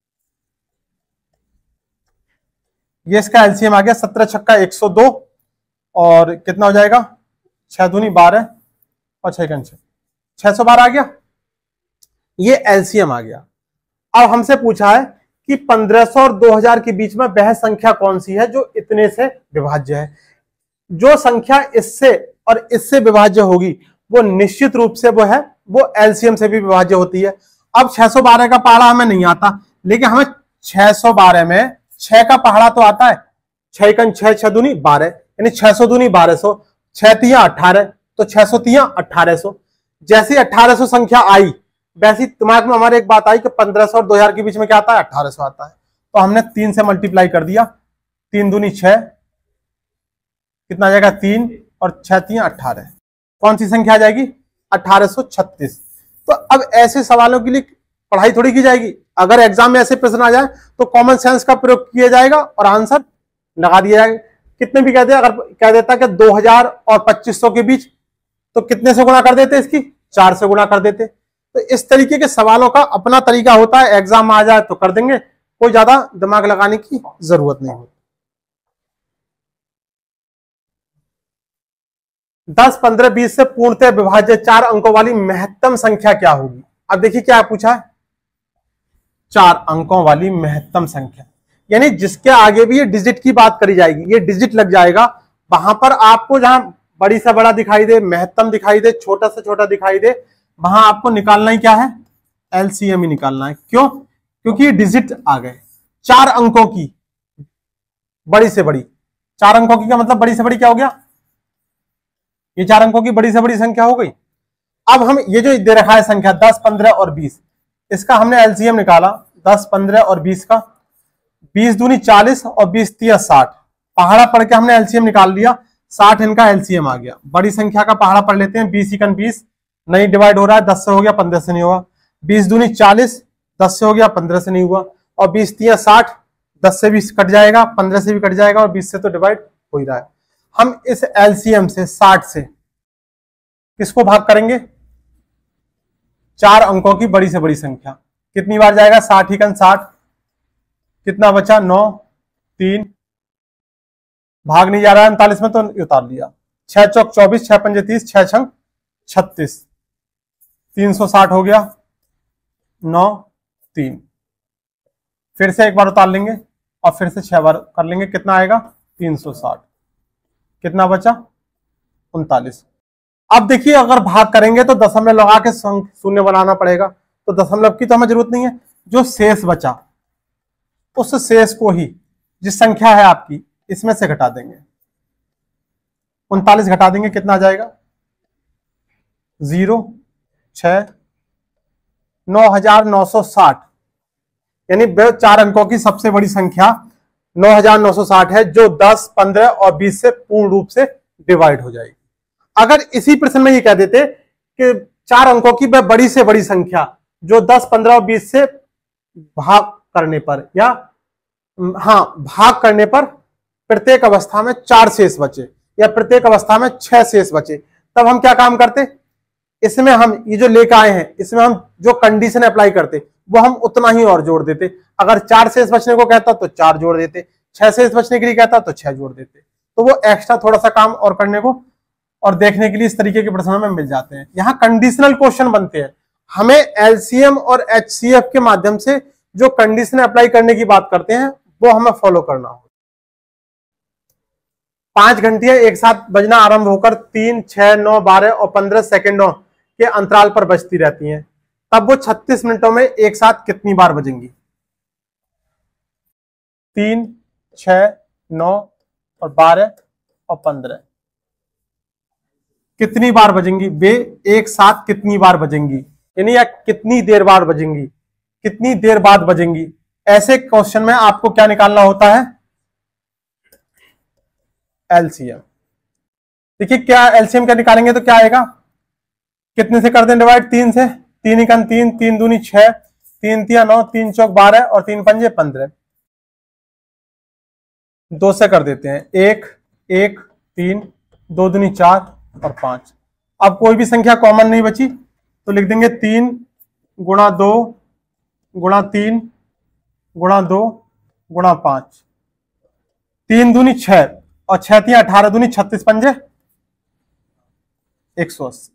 ये इसका एलसीएम आ गया। सत्रह छक्का एक सौ दो और कितना हो जाएगा? छह दूनी बारह और छह कन छह, छह सौ बारह आ गया। ये एलसीएम आ गया। अब हमसे पूछा है कि पंद्रह सौ और दो हज़ार के बीच में वह संख्या कौन सी है जो इतने से विभाज्य है? जो संख्या इससे और इससे विभाज्य होगी वो निश्चित रूप से वो है वो एलसीएम से भी विभाज्य होती है। अब छह सौ बारह का पहाड़ा हमें नहीं आता, लेकिन हमें छह सौ बारह में छह का पहाड़ा तो आता है। छह कन छह, छह दूनी बारह, यानी छह सौ दूनी बारह सौ, छह तिया अठारह, तो छह सौ तिया अठारह सौ। जैसी अठारह सौ संख्या आई वैसी दिमाग में हमारे एक बात आई कि पंद्रह सौ और दो हज़ार के बीच में क्या आता है? अठारह सौ आता है। तो हमने तीन से मल्टीप्लाई कर दिया। तीन दूनी छह, कितना आ जाएगा? तीन और छह तिया अठारह। कौन सी संख्या आ जाएगी? अठारह सौ छत्तीस। तो अब ऐसे सवालों के लिए पढ़ाई थोड़ी की जाएगी। अगर एग्जाम में ऐसे प्रश्न आ जाए तो कॉमन सेंस का प्रयोग किया जाएगा और आंसर लगा दिया जाएगा। कितने भी कहते हैं, अगर कह देता कि दो हज़ार और पच्चीस सौ के बीच, तो कितने से गुणा कर देते? इसकी चार से गुणा कर देते। तो इस तरीके के सवालों का अपना तरीका होता है। एग्जाम आ जाए तो कर देंगे, कोई ज्यादा दिमाग लगाने की जरूरत नहीं होती। दस, पंद्रह, बीस से पूर्णतः विभाज्य चार अंकों वाली महत्तम संख्या क्या होगी? अब देखिए क्या पूछा है, चार अंकों वाली महत्तम संख्या, यानी जिसके आगे भी ये डिजिट की बात करी जाएगी, ये डिजिट लग जाएगा। वहां पर आपको जहां बड़ी से बड़ा दिखाई दे, महत्तम दिखाई दे, छोटा से छोटा दिखाई दे, वहां आपको निकालना ही क्या है? एलसीएम ही निकालना है। क्यों? क्योंकि ये डिजिट आ गए चार अंकों की, बड़ी से बड़ी। चार अंकों की का मतलब बड़ी से बड़ी क्या हो गया? ये चार अंकों की बड़ी से बड़ी संख्या हो गई। अब हम ये जो दे रखा है संख्या दस, पंद्रह और बीस, इसका हमने एलसीएम निकाला। दस, पंद्रह और बीस का, बीस दूनी चालीस और बीस तिया साठ। पहाड़ा पढ़ के हमने एलसीएम निकाल लिया। साठ इनका एलसीएम आ गया। बड़ी संख्या का पहाड़ा पढ़ लेते हैं। बीस इकन बीस, नहीं डिवाइड हो रहा है, दस से हो गया, पंद्रह से नहीं हुआ। बीस दूनी चालीस, दस से हो गया, पंद्रह से नहीं हुआ। और बीस तिया साठ, दस से बीस कट जाएगा, पंद्रह से भी कट जाएगा और बीस से तो डिवाइड हो ही रहा है। हम इस एलसीएम से साठ से किसको भाग करेंगे? चार अंकों की बड़ी से बड़ी संख्या। कितनी बार जाएगा? साठ इकन साठ, कितना बचा? नौ, तीन, भाग नहीं जा रहा है उनतालीस में तो उतार लिया। छह चौक चौबीस, छह पंजे तीस, छह छंग छत्तीस, तीन सौ साठ हो गया। नौ, तीन, फिर से एक बार उतार लेंगे और फिर से छह बार कर लेंगे। कितना आएगा? तीन सौ साठ। कितना बचा? उनतालीस। अब देखिए अगर भाग करेंगे तो दशमलव लगा के शून्य बनाना पड़ेगा, तो दशमलव की तो हमें जरूरत नहीं है। जो शेष बचा उस शेष को ही, जिस संख्या है आपकी, इसमें से घटा देंगे। उनतालीस घटा देंगे, कितना आ जाएगा? जीरो, छह, नौ हजार नौ सौ साठ, यानी चार अंकों की सबसे बड़ी संख्या नौ हजार नौ सौ साठ है, जो दस, पंद्रह और बीस से पूर्ण रूप से डिवाइड हो जाएगी। अगर इसी प्रश्न में ये कह देते कि चार अंकों की वह बड़ी से बड़ी संख्या जो दस, पंद्रह और बीस से भाग करने पर, या हाँ भाग करने पर प्रत्येक अवस्था में चार शेष बचे या प्रत्येक अवस्था में छह शेष बचे, तब हम क्या काम करते? इसमें हम ये जो लेकर आए हैं, इसमें हम जो कंडीशन अप्लाई करते वो हम उतना ही और जोड़ देते। अगर चार शेष बचने को कहता तो चार जोड़ देते, छह शेष बचने के लिए कहता तो छह जोड़ देते। तो वो एक्स्ट्रा थोड़ा सा काम और करने को और देखने के लिए इस तरीके के प्रश्नों में मिल जाते हैं। यहाँ कंडीशनल क्वेश्चन बनते हैं। हमें एलसीएम और एचसीएफ के माध्यम से जो कंडीशन अप्लाई करने की बात करते हैं वो हमें फॉलो करना हो। पांच घंटियां एक साथ बजना आरंभ होकर तीन, छह, नौ, बारह और पंद्रह सेकेंडों के अंतराल पर बजती रहती हैं, तब वो छत्तीस मिनटों में एक साथ कितनी बार बजेंगी? तीन, छह, नौ और बारह और पंद्रह। कितनी बार बजेंगी वे एक साथ, कितनी बार बजेंगी, यानी या कितनी देर बाद बजेंगी, कितनी देर बाद बजेंगी। ऐसे क्वेश्चन में आपको क्या निकालना होता है, एलसीएम। देखिए क्या एलसीएम क्या निकालेंगे तो क्या आएगा, कितने से कर दें डिवाइड, तीन से, तीन इकन तीन, तीन दूनी छह, तीन तिया नौ, तीन चौक बारह और तीन पंजे पंद्रह। दो से कर देते हैं, एक एक तीन, दो दूनी चार और पांच। अब कोई भी संख्या कॉमन नहीं बची तो लिख देंगे तीन गुणा दो गुणा तीन गुणा दो गुणा पांच। तीन दूनी छह और छह तिया अठारह, दूनी छत्तीस, पंजे एक सौ अस्सी।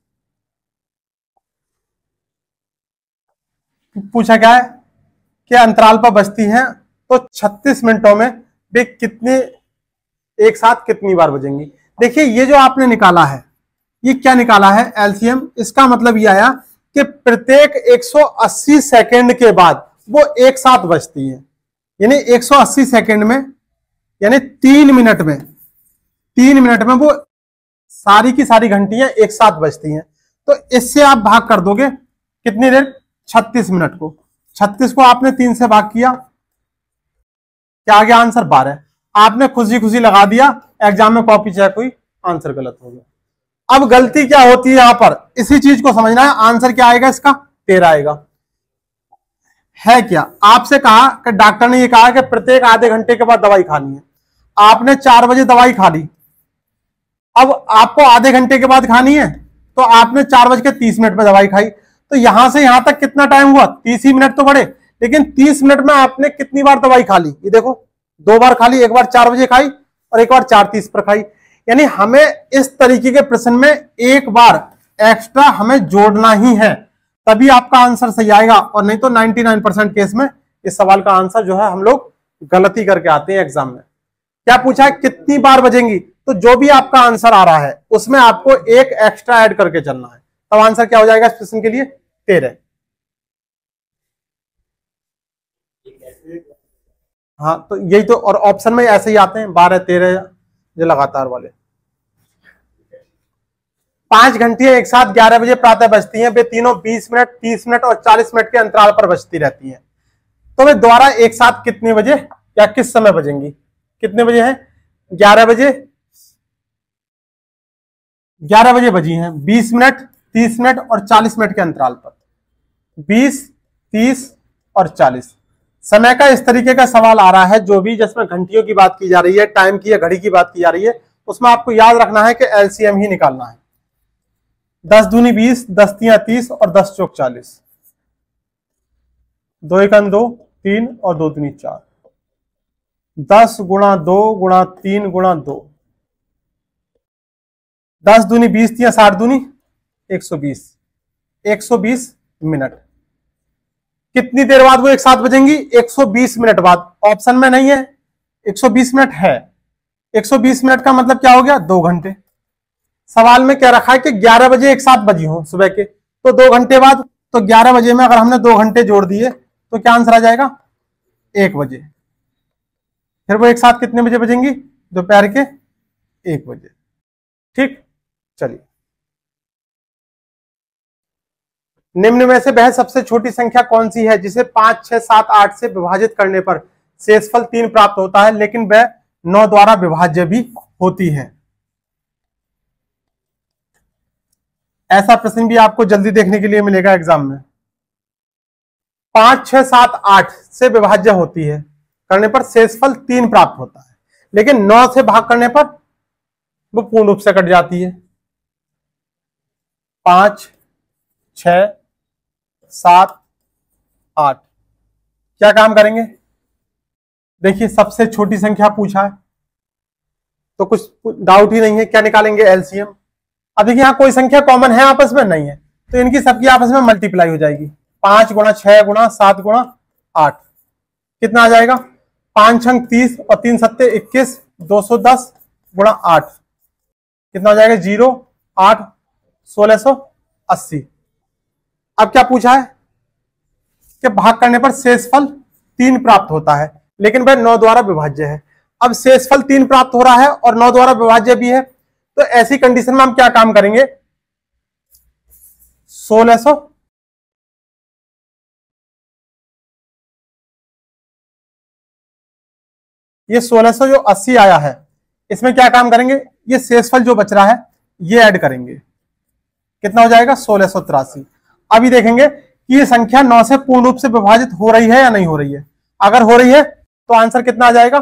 पूछा क्या है कि अंतराल पर बजती हैं तो छत्तीस मिनटों में वे कितने एक साथ कितनी बार बजेंगी। देखिए ये जो आपने निकाला है ये क्या निकाला है एलसीएम, इसका मतलब ये आया कि प्रत्येक एक सौ अस्सी सेकंड के बाद वो एक साथ बजती है, यानी एक सौ अस्सी सेकंड में यानी तीन मिनट में तीन मिनट में वो सारी की सारी घंटियां एक साथ बजती हैं। तो इससे आप भाग कर दोगे कितनी देर, छत्तीस मिनट को। छत्तीस को आपने तीन से भाग किया, क्या आ गया आंसर बारह। आपने खुशी खुशी लगा दिया, एग्जाम में कॉपी चेक हुई, आंसर गलत हो गया। अब गलती क्या होती है यहां पर, इसी चीज को समझना है। आंसर क्या आएगा इसका, तेरह आएगा। है क्या, आपसे कहा कि डॉक्टर ने ये कहा कि प्रत्येक आधे घंटे के बाद दवाई खानी है। आपने चार बजे दवाई खा ली, अब आपको आधे घंटे के बाद खानी है तो आपने चार बज के तीस मिनट में दवाई खाई, तो यहां से यहां तक कितना टाइम हुआ, तीस ही मिनट तो बढ़े। लेकिन तीस मिनट में आपने कितनी बार दवाई खा ली, ये देखो दो बार खा ली, एक बार चार बजे खाई और एक बार चार तीस पर खाई। यानी हमें इस तरीके के प्रश्न में एक बार एक्स्ट्रा हमें जोड़ना ही है, तभी आपका आंसर सही आएगा। और नहीं तो निन्यानवे परसेंट केस में इस सवाल का आंसर जो है हम लोग गलती करके आते हैं एग्जाम में। क्या पूछा है, कितनी बार बजेंगी, तो जो भी आपका आंसर आ रहा है उसमें आपको एक एक्स्ट्रा ऐड करके चलना है, तब आंसर क्या हो जाएगा इस प्रश्न के लिए, तेरह। हाँ तो यही तो, और ऑप्शन में ऐसे ही आते हैं बारह तेरह जो लगातार वाले। पांच घंटियां एक साथ ग्यारह बजे प्रातः बजती हैं, वे तीनों बीस मिनट, तीस मिनट और चालीस मिनट के अंतराल पर बजती रहती हैं। तो वे द्वारा एक साथ कितने बजे या किस समय बजेंगी, कितने बजे हैं, ग्यारह बजे, ग्यारह बजे बजी हैं, बीस मिनट, तीस मिनट और चालीस मिनट के अंतराल पर, बीस, तीस और चालीस। समय का इस तरीके का सवाल आ रहा है जो भी, जिसमें घंटियों की बात की जा रही है, टाइम की या घड़ी की बात की जा रही है, उसमें आपको याद रखना है कि एलसीएम ही निकालना है। दस दूनी बीस, दस तिया तीस और दस चौक चालीस, दो एकन दो, तीन और दो दूनी चार, दस गुणा दो गुणा तीन गुणा दो, दस दूनी बीस तिया साठ दूनी एक सौ बीस, एक सौ बीस मिनट। कितनी देर बाद वो एक साथ बजेंगी, एक सौ बीस मिनट बाद। ऑप्शन में नहीं है, एक सौ बीस मिनट है। एक सौ बीस मिनट का मतलब क्या हो गया, दो घंटे। सवाल में क्या रखा है कि ग्यारह बजे एक साथ बजी हो सुबह के, तो दो घंटे बाद, तो ग्यारह बजे में अगर हमने दो घंटे जोड़ दिए तो क्या आंसर आ जाएगा, एक बजे। फिर वो एक साथ कितने बजे बजेंगी, दोपहर के एक बजे। ठीक, चलिए। निम्न में से वह सबसे छोटी संख्या कौन सी है जिसे पांच, छह, सात, आठ से विभाजित करने पर शेषफल तीन प्राप्त होता है, लेकिन वह नौ द्वारा विभाज्य भी होती है। ऐसा प्रश्न भी आपको जल्दी देखने के लिए मिलेगा एग्जाम में। पांच, छह, सात, आठ से विभाज्य होती है, करने पर शेषफल तीन प्राप्त होता है, लेकिन नौ से भाग करने पर वो पूर्ण रूप से कट जाती है। पांच, छह, सात, आठ, क्या काम करेंगे, देखिए सबसे छोटी संख्या पूछा है तो कुछ डाउट ही नहीं है, क्या निकालेंगे, एलसीएम। अब देखिए यहां कोई संख्या कॉमन है आपस में, नहीं है, तो इनकी सबकी आपस में मल्टीप्लाई हो जाएगी। पांच गुणा छह गुणा सात गुणा आठ, कितना आ जाएगा, पांच छंग तीस और तीन सत्ते इक्कीस, दो सौ दस गुणा आठ, कितना हो जाएगा, जीरो, आठ, सोलह सौ अस्सी। अब क्या पूछा है कि भाग करने पर शेषफल तीन प्राप्त होता है, लेकिन वह नौ द्वारा विभाज्य है। अब शेषफल तीन प्राप्त हो रहा है और नौ द्वारा विभाज्य भी है, तो ऐसी कंडीशन में हम क्या काम करेंगे, सोलह सौ ये सोलह सौ जो अस्सी आया है इसमें क्या काम करेंगे, ये शेषफल जो बच रहा है ये ऐड करेंगे, कितना हो जाएगा सोलह सौ तिरासी। अभी देखेंगे कि ये संख्या नौ से पूर्ण रूप से विभाजित हो रही है या नहीं हो रही है। अगर हो रही है तो आंसर कितना आ जाएगा,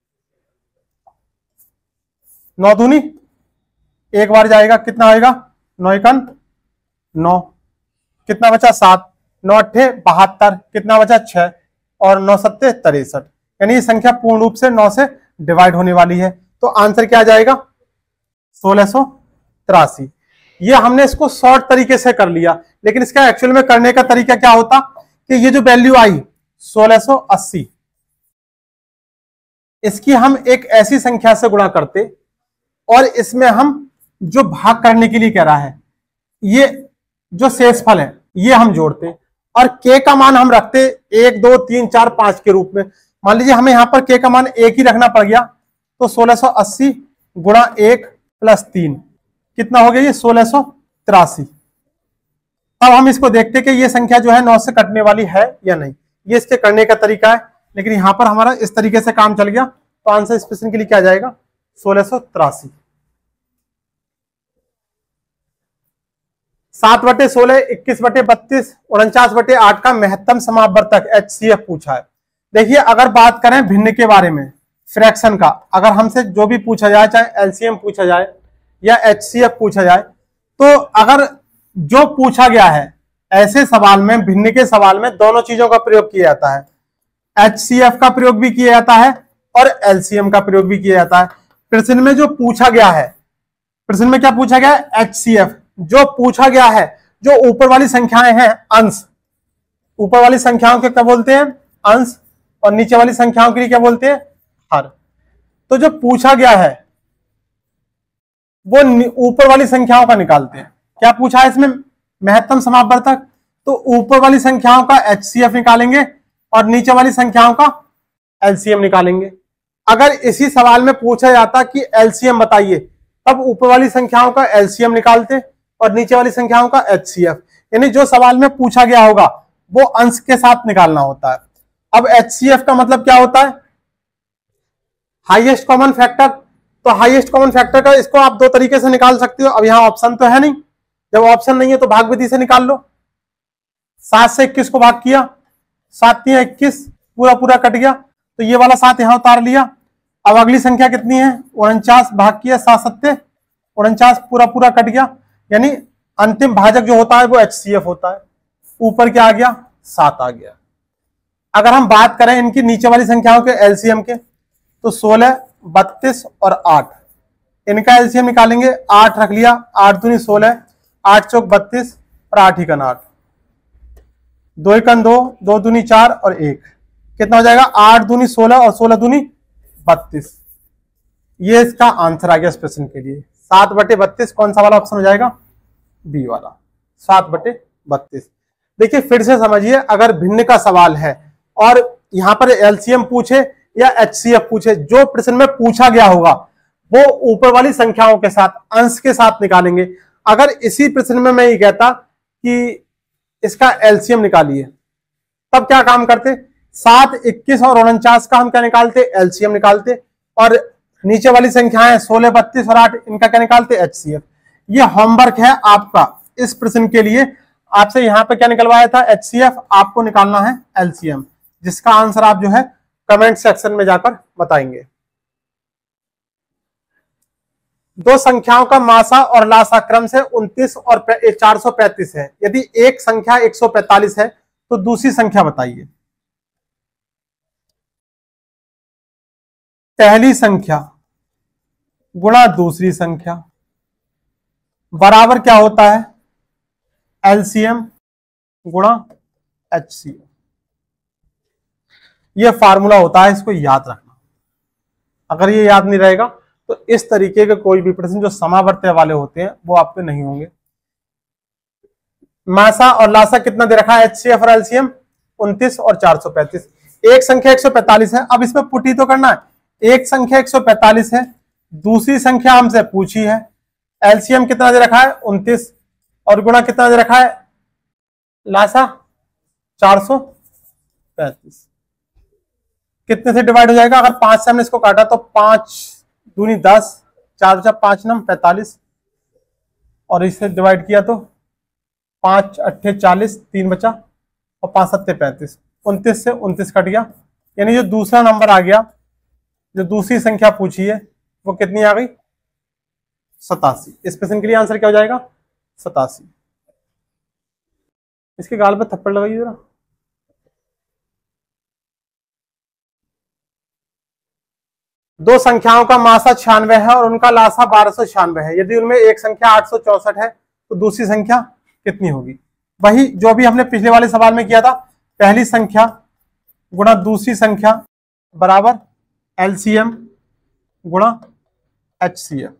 नौ दूनी एक बार जाएगा, कितना आएगा, नौ एकन नौ, कितना बचा सात, नौ अट्ठे बहत्तर, कितना बचा छह, और नौ सत्ते तिरसठ, यानी ये संख्या पूर्ण रूप से नौ से डिवाइड होने वाली है। तो आंसर क्या आ जाएगा, सोलह सौ तिरासी। ये हमने इसको शॉर्ट तरीके से कर लिया, लेकिन इसका एक्चुअल में करने का तरीका क्या होता कि ये जो वैल्यू आई सोलह सौ अस्सी, इसकी हम एक ऐसी संख्या से गुणा करते और इसमें हम जो भाग करने के लिए कह रहा है ये जो शेषफल है ये हम जोड़ते और के का मान हम रखते एक दो तीन चार पांच के रूप में। मान लीजिए हमें यहां पर के का मान एक ही रखना पड़ गया, तो सोलह सौ अस्सी गुणा एक प्लस तीन कितना हो गया, ये सोलह सौ तिरासी। अब हम इसको देखते कि ये संख्या जो है नौ से कटने वाली है या नहीं, ये इसके करने का तरीका है। लेकिन यहां पर हमारा इस तरीके से काम चल गया, तो आंसर इस प्रश्न के लिए क्या जाएगा, सोलह सौ तिरासी। सात बटे सोलह, इक्कीस बटे बत्तीस, उनचास बटे आठ का महत्तम समापवर्तक एच सी एफ पूछा है। देखिए अगर बात करें भिन्न के बारे में, फ्रैक्शन का, अगर हमसे जो भी पूछा जाए, चाहे एलसीएम पूछा जाए या एच सी एफ पूछा जाए, तो अगर जो पूछा गया है ऐसे सवाल में, भिन्न के सवाल में दोनों चीजों का प्रयोग किया जाता है, एच सी एफ का प्रयोग भी किया जाता है और एलसीएम का प्रयोग भी किया जाता है। प्रश्न में जो पूछा गया है, प्रश्न में क्या पूछा गया है, एच सी एफ। जो पूछा गया है, जो ऊपर वाली संख्याएं हैं अंश, ऊपर वाली संख्याओं के क्या बोलते हैं, अंश, और नीचे वाली संख्याओं के लिए क्या बोलते हैं, हर। तो जो पूछा गया है वो ऊपर वाली संख्याओं का निकालते हैं। क्या पूछा है इसमें, महत्तम समापवर्तक, तो ऊपर वाली संख्याओं का एच सी एफ निकालेंगे और नीचे वाली संख्याओं का एलसीएम निकालेंगे। अगर इसी सवाल में पूछा जाता कि एलसीएम बताइए, तब ऊपर वाली संख्याओं का एलसीएम निकालते और नीचे वाली संख्याओं का एचसीएफ। यानी जो सवाल में पूछा गया होगा वो अंश के साथ निकालना होता है। अब एचसीएफ का मतलब क्या होता है, हाईएस्ट कॉमन फैक्टर। तो हाईएस्ट कॉमन फैक्टर का इसको आप दो तरीके से निकाल सकते हो। अब यहां ऑप्शन तो है नहीं, जब ऑप्शन नहीं है तो भाग विधि से निकाल लो। सात से इक्कीस को भाग किया, सात तीन इक्कीस, पूरा पूरा कट गया, तो ये वाला सात यहां उतार लिया। अब अगली संख्या कितनी है, उनचास, भाग किया सात सत्ते उनचास, पूरा पूरा कट गया, यानी अंतिम भाजक जो होता है वो एचसीएफ होता है। ऊपर क्या आ गया, सात आ गया। अगर हम बात करें इनकी नीचे वाली संख्याओं के एलसीएम के, तो सोलह, बत्तीस और आठ, इनका एलसीएम निकालेंगे। आठ रख लिया, आठ दूनी सोलह, आठ चौक बत्तीस और आठ इकन आठ, दो इकन दो, दो दूनी चार और एक, कितना हो जाएगा, आठ दूनी सोलह और सोलह दूनी बत्तीस। ये इसका आंसर आ गया इस प्रश्न के लिए। सात बटे बत्तीस कौन सा वाला ऑप्शन हो जाएगा, बी वाला, सात बटे बत्तीस। देखिए फिर से समझिए, अगर भिन्न का सवाल है और यहां पर एलसीएम पूछे या एचसीएफ पूछे, जो प्रश्न में पूछा गया होगा वो ऊपर वाली संख्याओं के साथ, अंश के साथ निकालेंगे। अगर इसी प्रश्न में मैं ये कहता कि इसका एलसीएम निकालिए, तब क्या काम करते, सात, इक्कीस और उनचास का हम क्या निकालते, एलसीएम निकालते, और नीचे वाली संख्याएं सोलह, बत्तीस और आठ, इनका क्या निकालते, एचसीएफ। ये होमवर्क है आपका इस प्रश्न के लिए। आपसे यहां पे क्या निकलवाया था, एचसीएफ, आपको निकालना है एलसीएम, जिसका आंसर आप जो है कमेंट सेक्शन में जाकर बताएंगे। दो संख्याओं का मासा और लासा क्रम से उनतीस और चार सौ पैंतीस है। यदि एक संख्या एक सौ पैंतालीस है तो दूसरी संख्या बताइए। पहली संख्या गुणा दूसरी संख्या बराबर क्या होता है, एलसीएम गुणा एचसीएफ। यह फार्मूला होता है, इसको याद रखना। अगर ये याद नहीं रहेगा तो इस तरीके के कोई भी प्रश्न जो समावर्त्य वाले होते हैं वो आपके नहीं होंगे। मासा और लासा कितना दे रखा है, एचसीएफ और एलसीएम उनतीस और चार सौ पैंतीस। एक संख्या एक सौ पैंतालीस है। अब इसमें पुटी तो करना है, एक संख्या एक सौ पैंतालीस है, दूसरी संख्या हमसे पूछी है, एलसीएम कितना दे रखा है उनतीस, और गुणा कितना दे रखा है लासा चार सौ पैंतीस। कितने से डिवाइड हो जाएगा? अगर पांच से हमने इसको काटा तो पांच दूनी दस, चार बचा पांच नम पैंतालीस, और इसे डिवाइड किया तो पांच अट्ठे चालीस, तीन बचा और पांच सत्ते पैंतीस, उनतीस से उनतीस कट गया। यानी जो दूसरा नंबर आ गया, जो दूसरी संख्या पूछी है वो कितनी आ गई? सतासी। इस प्रश्न के लिए आंसर क्या हो जाएगा? सतासी। इसके गाल पे थप्पड़ लगाइए जरा। दो संख्याओं का मासा छियानवे है और उनका लासा बारह सौ छियानवे है। यदि उनमें एक संख्या आठ सौ चौसठ है तो दूसरी संख्या कितनी होगी? वही जो भी हमने पिछले वाले सवाल में किया था, पहली संख्या गुणा दूसरी संख्या बराबर एलसीएम गुणा एचसीएफ।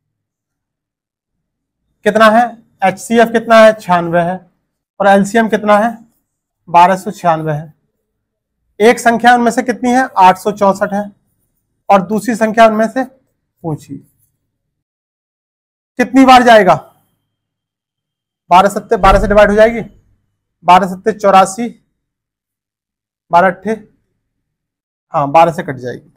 कितना है? एचसीएफ कितना है? छियानवे है, और एलसीएम कितना है? बारह सौ छियानवे है। एक संख्या उनमें से कितनी है? आठ सौ चौसठ है, और दूसरी संख्या उनमें से पूछी कितनी बार जाएगा? बारह सत्ते बारह से डिवाइड हो जाएगी, बारह सत्ते चौरासी, बारह अट्ठे हाँ बारह से कट जाएगी।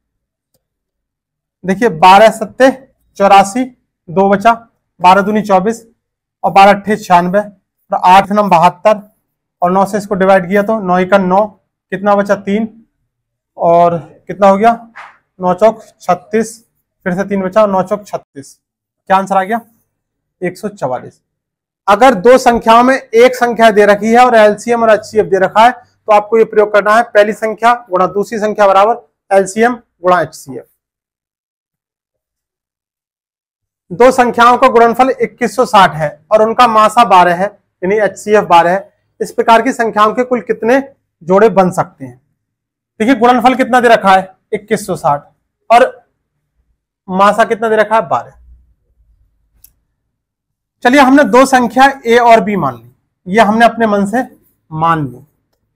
देखिए बारह सत्ते चौरासी, दो बचा, बारह दूनी चौबीस और बारह अट्ठे छियानवे, और आठ नम बहत्तर, और नौ से इसको डिवाइड किया तो नौ इकन नौ, कितना बचा? तीन, और कितना हो गया? नौ चौक छत्तीस, फिर से तीन बचा और नौ चौक छत्तीस। क्या आंसर आ गया? एक सौ चवालीस। अगर दो संख्याओं में एक संख्या दे रखी है और एलसीएम और एचसीएफ दे रखा है तो आपको ये प्रयोग करना है, पहली संख्या गुणा दूसरी संख्या बराबर एलसीएम गुणा एचसीएफ। दो संख्याओं का गुणनफल इक्कीस सौ साठ है और उनका मासा बारह है, यानी एचसीएफ बारह है। इस प्रकार की संख्याओं के कुल कितने जोड़े बन सकते हैं? देखिए गुणनफल कितना दे रखा है? इक्कीस सौ साठ, और मासा कितना दे रखा है? बारह। चलिए हमने दो संख्या ए और बी मान ली, ये हमने अपने मन से मान ली।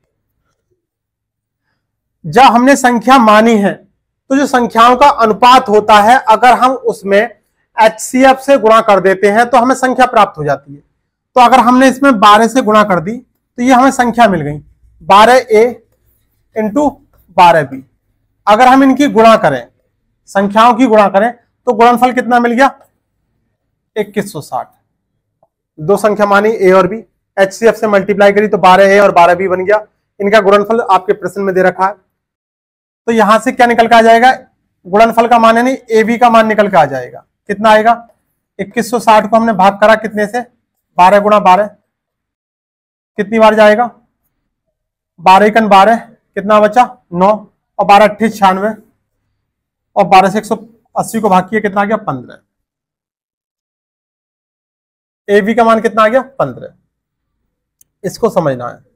जब हमने संख्या मानी है तो जो संख्याओं का अनुपात होता है, अगर हम उसमें एचसीएफ से गुणा कर देते हैं तो हमें संख्या प्राप्त हो जाती है। तो अगर हमने इसमें बारह से गुणा कर दी तो ये हमें संख्या मिल गई, बारह ए इंटू बारह बी। अगर हम इनकी गुणा करें, संख्याओं की गुणा करें, तो गुणनफल कितना मिल गया? इक्कीस सौ साठ। दो संख्या मानी ए और बी, एचसीएफ से मल्टीप्लाई करी तो बारह ए और बारह बी बन गया। इनका गुणनफल आपके प्रश्न में दे रखा है, तो यहां से क्या निकल के आ जाएगा? गुणनफल का मान यानी ए बी का मान निकल के आ जाएगा। कितना आएगा? इक्कीस सौ साठ को हमने भाग करा कितने से? बारह गुणा बारह, कितनी बार जाएगा? बारह इकन बारह, कितना बचा? नौ, और बारह अट्ठे छियानवे, और बारह से एक सौ अस्सी को भाग किया, कितना आ गया? पंद्रह। ए बी का मान कितना आ गया? पंद्रह। इसको समझना है,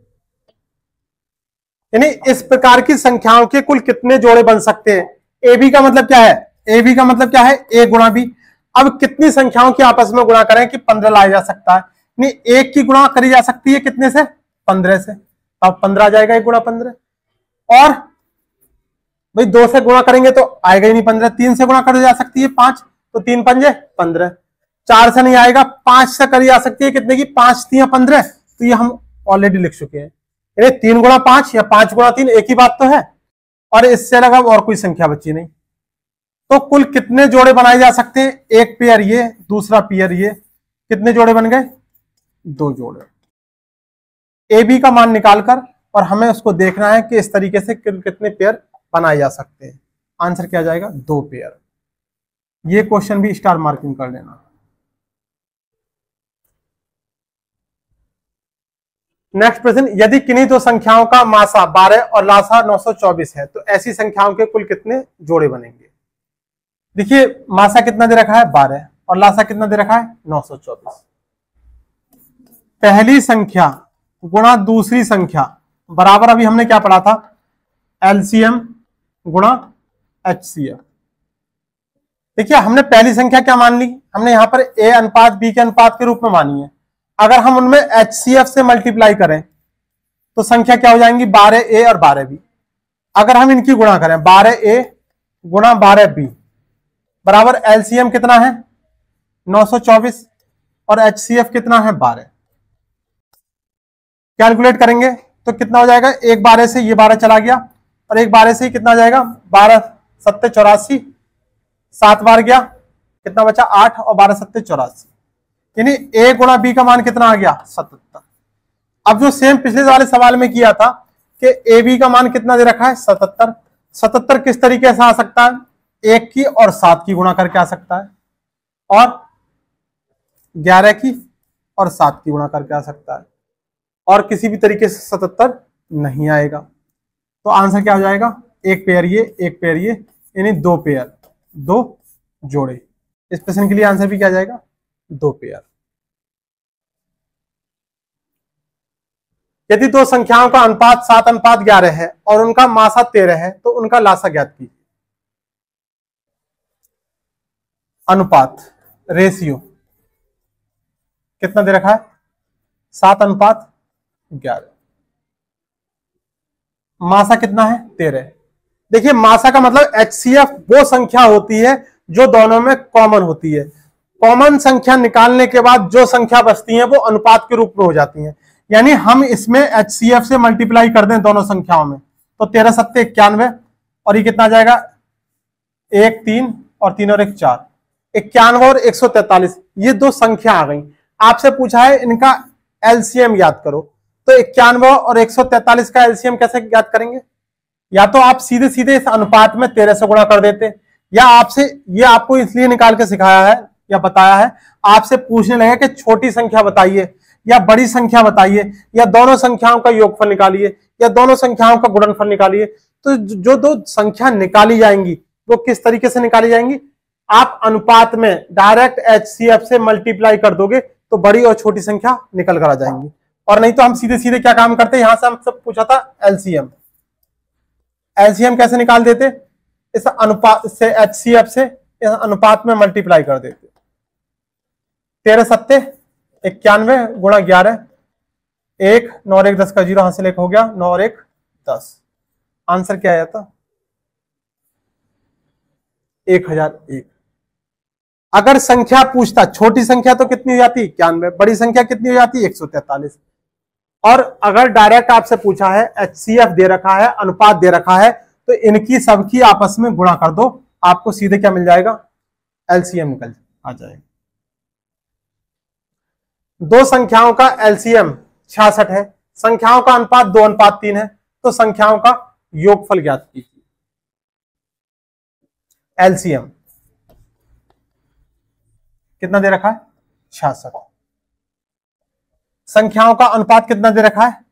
यानी इस प्रकार की संख्याओं के कुल कितने जोड़े बन सकते हैं। ए बी का मतलब क्या है? ए बी का मतलब क्या है? ए गुणा बी। अब कितनी संख्याओं की आपस में गुणा करें कि पंद्रह लाया जा सकता है? नहीं, एक की गुणा करी जा सकती है कितने से? पंद्रह से। अब पंद्रह आ जाएगा, एक गुणा पंद्रह। और भाई दो से गुणा करेंगे तो आएगा ही नहीं पंद्रह। तीन से गुणा करी जा सकती है पांच, तो तीन पंजे पंद्रह। चार से नहीं आएगा, पांच से करी जा सकती है कितने की? पांच तीन पंद्रह। तो ये हम ऑलरेडी लिख चुके हैं, यानी तीन गुणा पांच या पांच गुणा तीन एक ही बात तो है, और इससे अलग अब और कोई संख्या बची नहीं। तो कुल कितने जोड़े बनाए जा सकते हैं? एक पेयर ये, दूसरा पेयर ये, कितने जोड़े बन गए? दो जोड़े। ए बी का मान निकालकर और हमें उसको देखना है कि इस तरीके से कितने पेयर बनाए जा सकते हैं। आंसर क्या जाएगा? दो पेयर। ये क्वेश्चन भी स्टार मार्किंग कर लेना। नेक्स्ट प्रश्न, यदि किन्हीं दो संख्याओं का मासा बारह और लासा नौ सौ चौबीस है तो ऐसी संख्याओं के कुल कितने जोड़े बनेंगे? देखिए मासा कितना दे रखा है? बारह, और लासा कितना दे रखा है? नौ सौ चौबीस। पहली संख्या गुणा दूसरी संख्या बराबर, अभी हमने क्या पढ़ा था? एलसीएम गुणा एचसीएफ। देखिए हमने पहली संख्या क्या मान ली? हमने यहां पर ए अनुपात बी के अनुपात के रूप में मानी है। अगर हम उनमें एचसीएफ से मल्टीप्लाई करें तो संख्या क्या हो जाएंगी? बारह ए और बारह बी। अगर हम इनकी गुणा करें, बारह ए गुणा बारह बी बराबर एलसीएम कितना है नौ सौ चौबीस और एचसीएफ कितना है बारह। कैलकुलेट करेंगे तो कितना हो जाएगा, एक बारह से ये बारह चला गया और एक बारह से कितना जाएगा, बारह सत्ते चौरासी, सात बार गया, कितना बचा आठ और बारह सत्ते चौरासी, यानी ए गुणा बी का मान कितना आ गया सतहत्तर। अब जो सेम पिछले वाले सवाल में किया था कि ए बी का मान कितना दे रखा है सतहत्तर, सतहत्तर किस तरीके से आ सकता है, एक की और सात की गुणा करके आ सकता है और ग्यारह की और सात की गुणा करके आ सकता है और किसी भी तरीके से सतहत्तर नहीं आएगा। तो आंसर क्या हो जाएगा, एक पेयर ये एक पेयर ये, यानी दो पेयर दो जोड़े। इस प्रश्न के लिए आंसर भी क्या आ जाएगा, दो पेयर। यदि दो संख्याओं का अनुपात सात अनुपात ग्यारह है और उनका मासा तेरह है तो उनका लासा ज्ञात कीजिए। अनुपात रेशियो कितना दे रखा है, सात अनुपात ग्यारह, मासा कितना है तेरह। देखिए मासा का मतलब एचसीएफ वो संख्या होती है जो दोनों में कॉमन होती है। कॉमन संख्या निकालने के बाद जो संख्या बचती है वो अनुपात के रूप में हो जाती है। यानी हम इसमें एचसीएफ से मल्टीप्लाई कर दें दोनों संख्याओं में तो तेरह सत्ते इक्यानवे और ये कितना जाएगा, एक तीन और तीन और एक चार, इक्यानवे और एक सौ तैतालीस, ये दो संख्या आ गई। आपसे पूछा है इनका एलसीएम याद करो, तो इक्यानवे और एक सौ तैतालीस का एलसीएम कैसे याद करेंगे, या तो आप सीधे सीधे इस अनुपात में तेरह से गुणा कर देते, या आपसे ये आपको इसलिए निकाल के सिखाया है या बताया है, आपसे पूछने लगे कि छोटी संख्या बताइए या बड़ी संख्या बताइए या दोनों संख्याओं का योगफल निकालिए या दोनों संख्याओं का गुणनफल निकालिए। तो जो दो संख्या निकाली जाएंगी वो किस तरीके से निकाली जाएंगी, आप अनुपात में डायरेक्ट एचसीएफ से मल्टीप्लाई कर दोगे तो बड़ी और छोटी संख्या निकल कर आ जाएंगी। और नहीं तो हम सीधे सीधे क्या काम करते, यहां से हम सब पूछा था एलसीएम, एलसीएम कैसे निकाल देते, इस अनुपात से एचसीएफ से इस अनुपात में मल्टीप्लाई कर देते। तेरह सत्ते इक्यानवे गुणा ग्यारह, एक नौ और एक दस का जीरो हासिल एक हो गया, नौ और एक दस, आंसर क्या आया था एक हजार एक। अगर संख्या पूछता, छोटी संख्या तो कितनी हो जाती इक्यानवे, बड़ी संख्या कितनी हो जाती एक सौ तैतालीस। और अगर डायरेक्ट आपसे पूछा है एचसीएफ दे रखा है, अनुपात दे रखा है, तो इनकी सबकी आपस में गुणा कर दो, आपको सीधे क्या मिल जाएगा, एलसीएम निकल आ जाएगा। दो संख्याओं का एलसीएम छियासठ है, संख्याओं का अनुपात दो अनुपात तीन है, तो संख्याओं का योगफल ज्ञात कीजिए। एलसीएम कितना दे रखा है छियासठ, संख्याओं का अनुपात कितना दे रखा है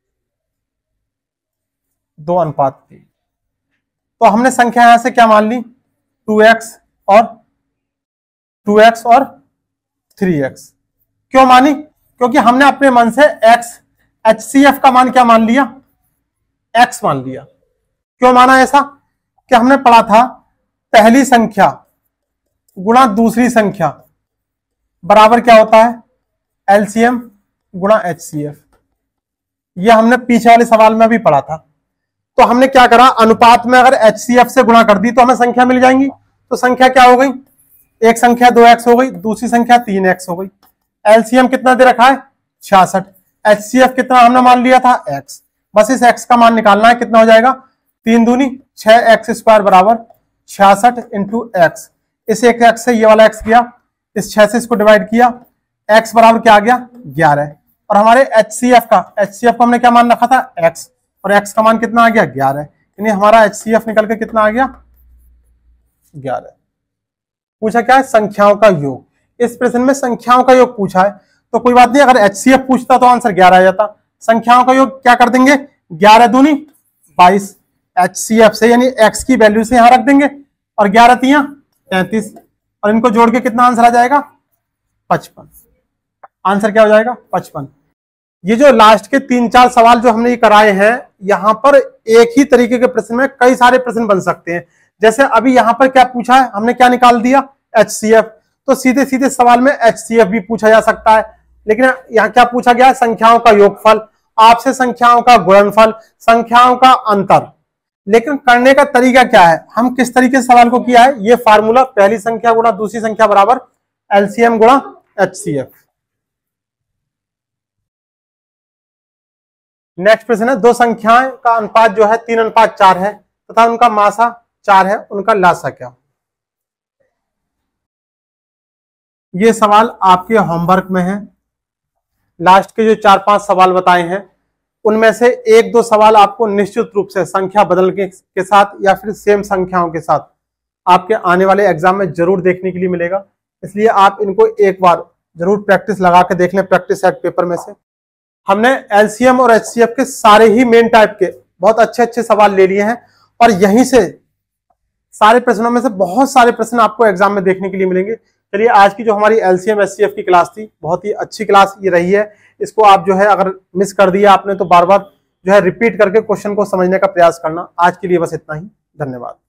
दो अनुपात तीन, तो हमने संख्या यहां से क्या मान ली टू एक्स और टू एक्स और थ्री एक्स। क्यों मानी, क्योंकि हमने अपने मन से x एचसीएफ का मान क्या मान लिया, x मान लिया। क्यों माना ऐसा, कि हमने पढ़ा था पहली संख्या गुणा दूसरी संख्या बराबर क्या होता है एलसीएम गुणा एचसीएफ, ये हमने पीछे वाले सवाल में भी पढ़ा था। तो हमने क्या करा, अनुपात में अगर एचसीएफ से गुणा कर दी तो हमें संख्या मिल जाएंगी। तो संख्या क्या हो गई, एक संख्या दो एक्स हो गई, दूसरी संख्या तीन एक्स हो गई। एलसीएम कितना दे रखा है छियासठ, एचसीएफ कितना हमने मान लिया था x, बस इस x का मान निकालना है, कितना हो जाएगा तीन दूनी छह एक्स स्क्वायर बराबर छियासठ इंटू एक्स। इस एक x से ये वाला x गया, इस छह से इसको डिवाइड किया, x बराबर क्या आ गया ग्यारह। और हमारे एचसीएफ का एचसीएफ को हमने क्या मान रखा था x, और x का मान कितना आ गया ग्यारह, यानी हमारा एचसीएफ निकल के कितना आ गया ग्यारह। पूछा क्या है संख्याओं का योग, इस प्रश्न में संख्याओं का योग पूछा है, तो कोई बात नहीं, अगर एचसीएफ पूछता तो आंसर ग्यारह आ जाता। संख्याओं का योग क्या कर देंगे, ग्यारह दूनी बाईस एचसीएफ से, यानी एक्स की वैल्यू से यहां रख देंगे, और ग्यारह तिया तैंतीस, और इनको जोड़ के कितना आंसर आ जाएगा पचपन। आंसर क्या हो जाएगा पचपन। ये जो लास्ट के तीन चार सवाल जो हमने ये कराए हैं, यहां पर एक ही तरीके के प्रश्न में कई सारे प्रश्न बन सकते हैं। जैसे अभी यहां पर क्या पूछा है, हमने क्या निकाल दिया एचसीएफ, तो सीधे सीधे सवाल में एचसीएफ भी पूछा जा सकता है। लेकिन यहाँ क्या पूछा गया है, संख्याओं का योगफल, आपसे संख्याओं का गुणनफल, संख्याओं का अंतर, लेकिन करने का तरीका क्या है, हम किस तरीके से सवाल को किया है, ये फार्मूला पहली संख्या गुणा दूसरी संख्या बराबर एलसीएम गुणा एचसीएफ। नेक्स्ट प्रश्न है, दो संख्याएं का अनुपात जो है तीन अनुपात चार है तथा उनका मासा चार है, उनका लासा क्या। ये सवाल आपके होमवर्क में है। लास्ट के जो चार पांच सवाल बताए हैं उनमें से एक दो सवाल आपको निश्चित रूप से संख्या बदल के, के साथ या फिर सेम संख्याओं के साथ आपके आने वाले एग्जाम में जरूर देखने के लिए मिलेगा, इसलिए आप इनको एक बार जरूर प्रैक्टिस लगा के देख लें प्रैक्टिस सेट पेपर में से। हमने एलसीएम और एचसीएफ के सारे ही मेन टाइप के बहुत अच्छे अच्छे सवाल ले लिए हैं और यहीं से सारे प्रश्नों में से बहुत सारे प्रश्न आपको एग्जाम में देखने के लिए मिलेंगे। चलिए, आज की जो हमारी एलसीएम एचसीएफ की क्लास थी बहुत ही अच्छी क्लास ये रही है। इसको आप जो है अगर मिस कर दिया आपने तो बार बार जो है रिपीट करके क्वेश्चन को समझने का प्रयास करना। आज के लिए बस इतना ही, धन्यवाद।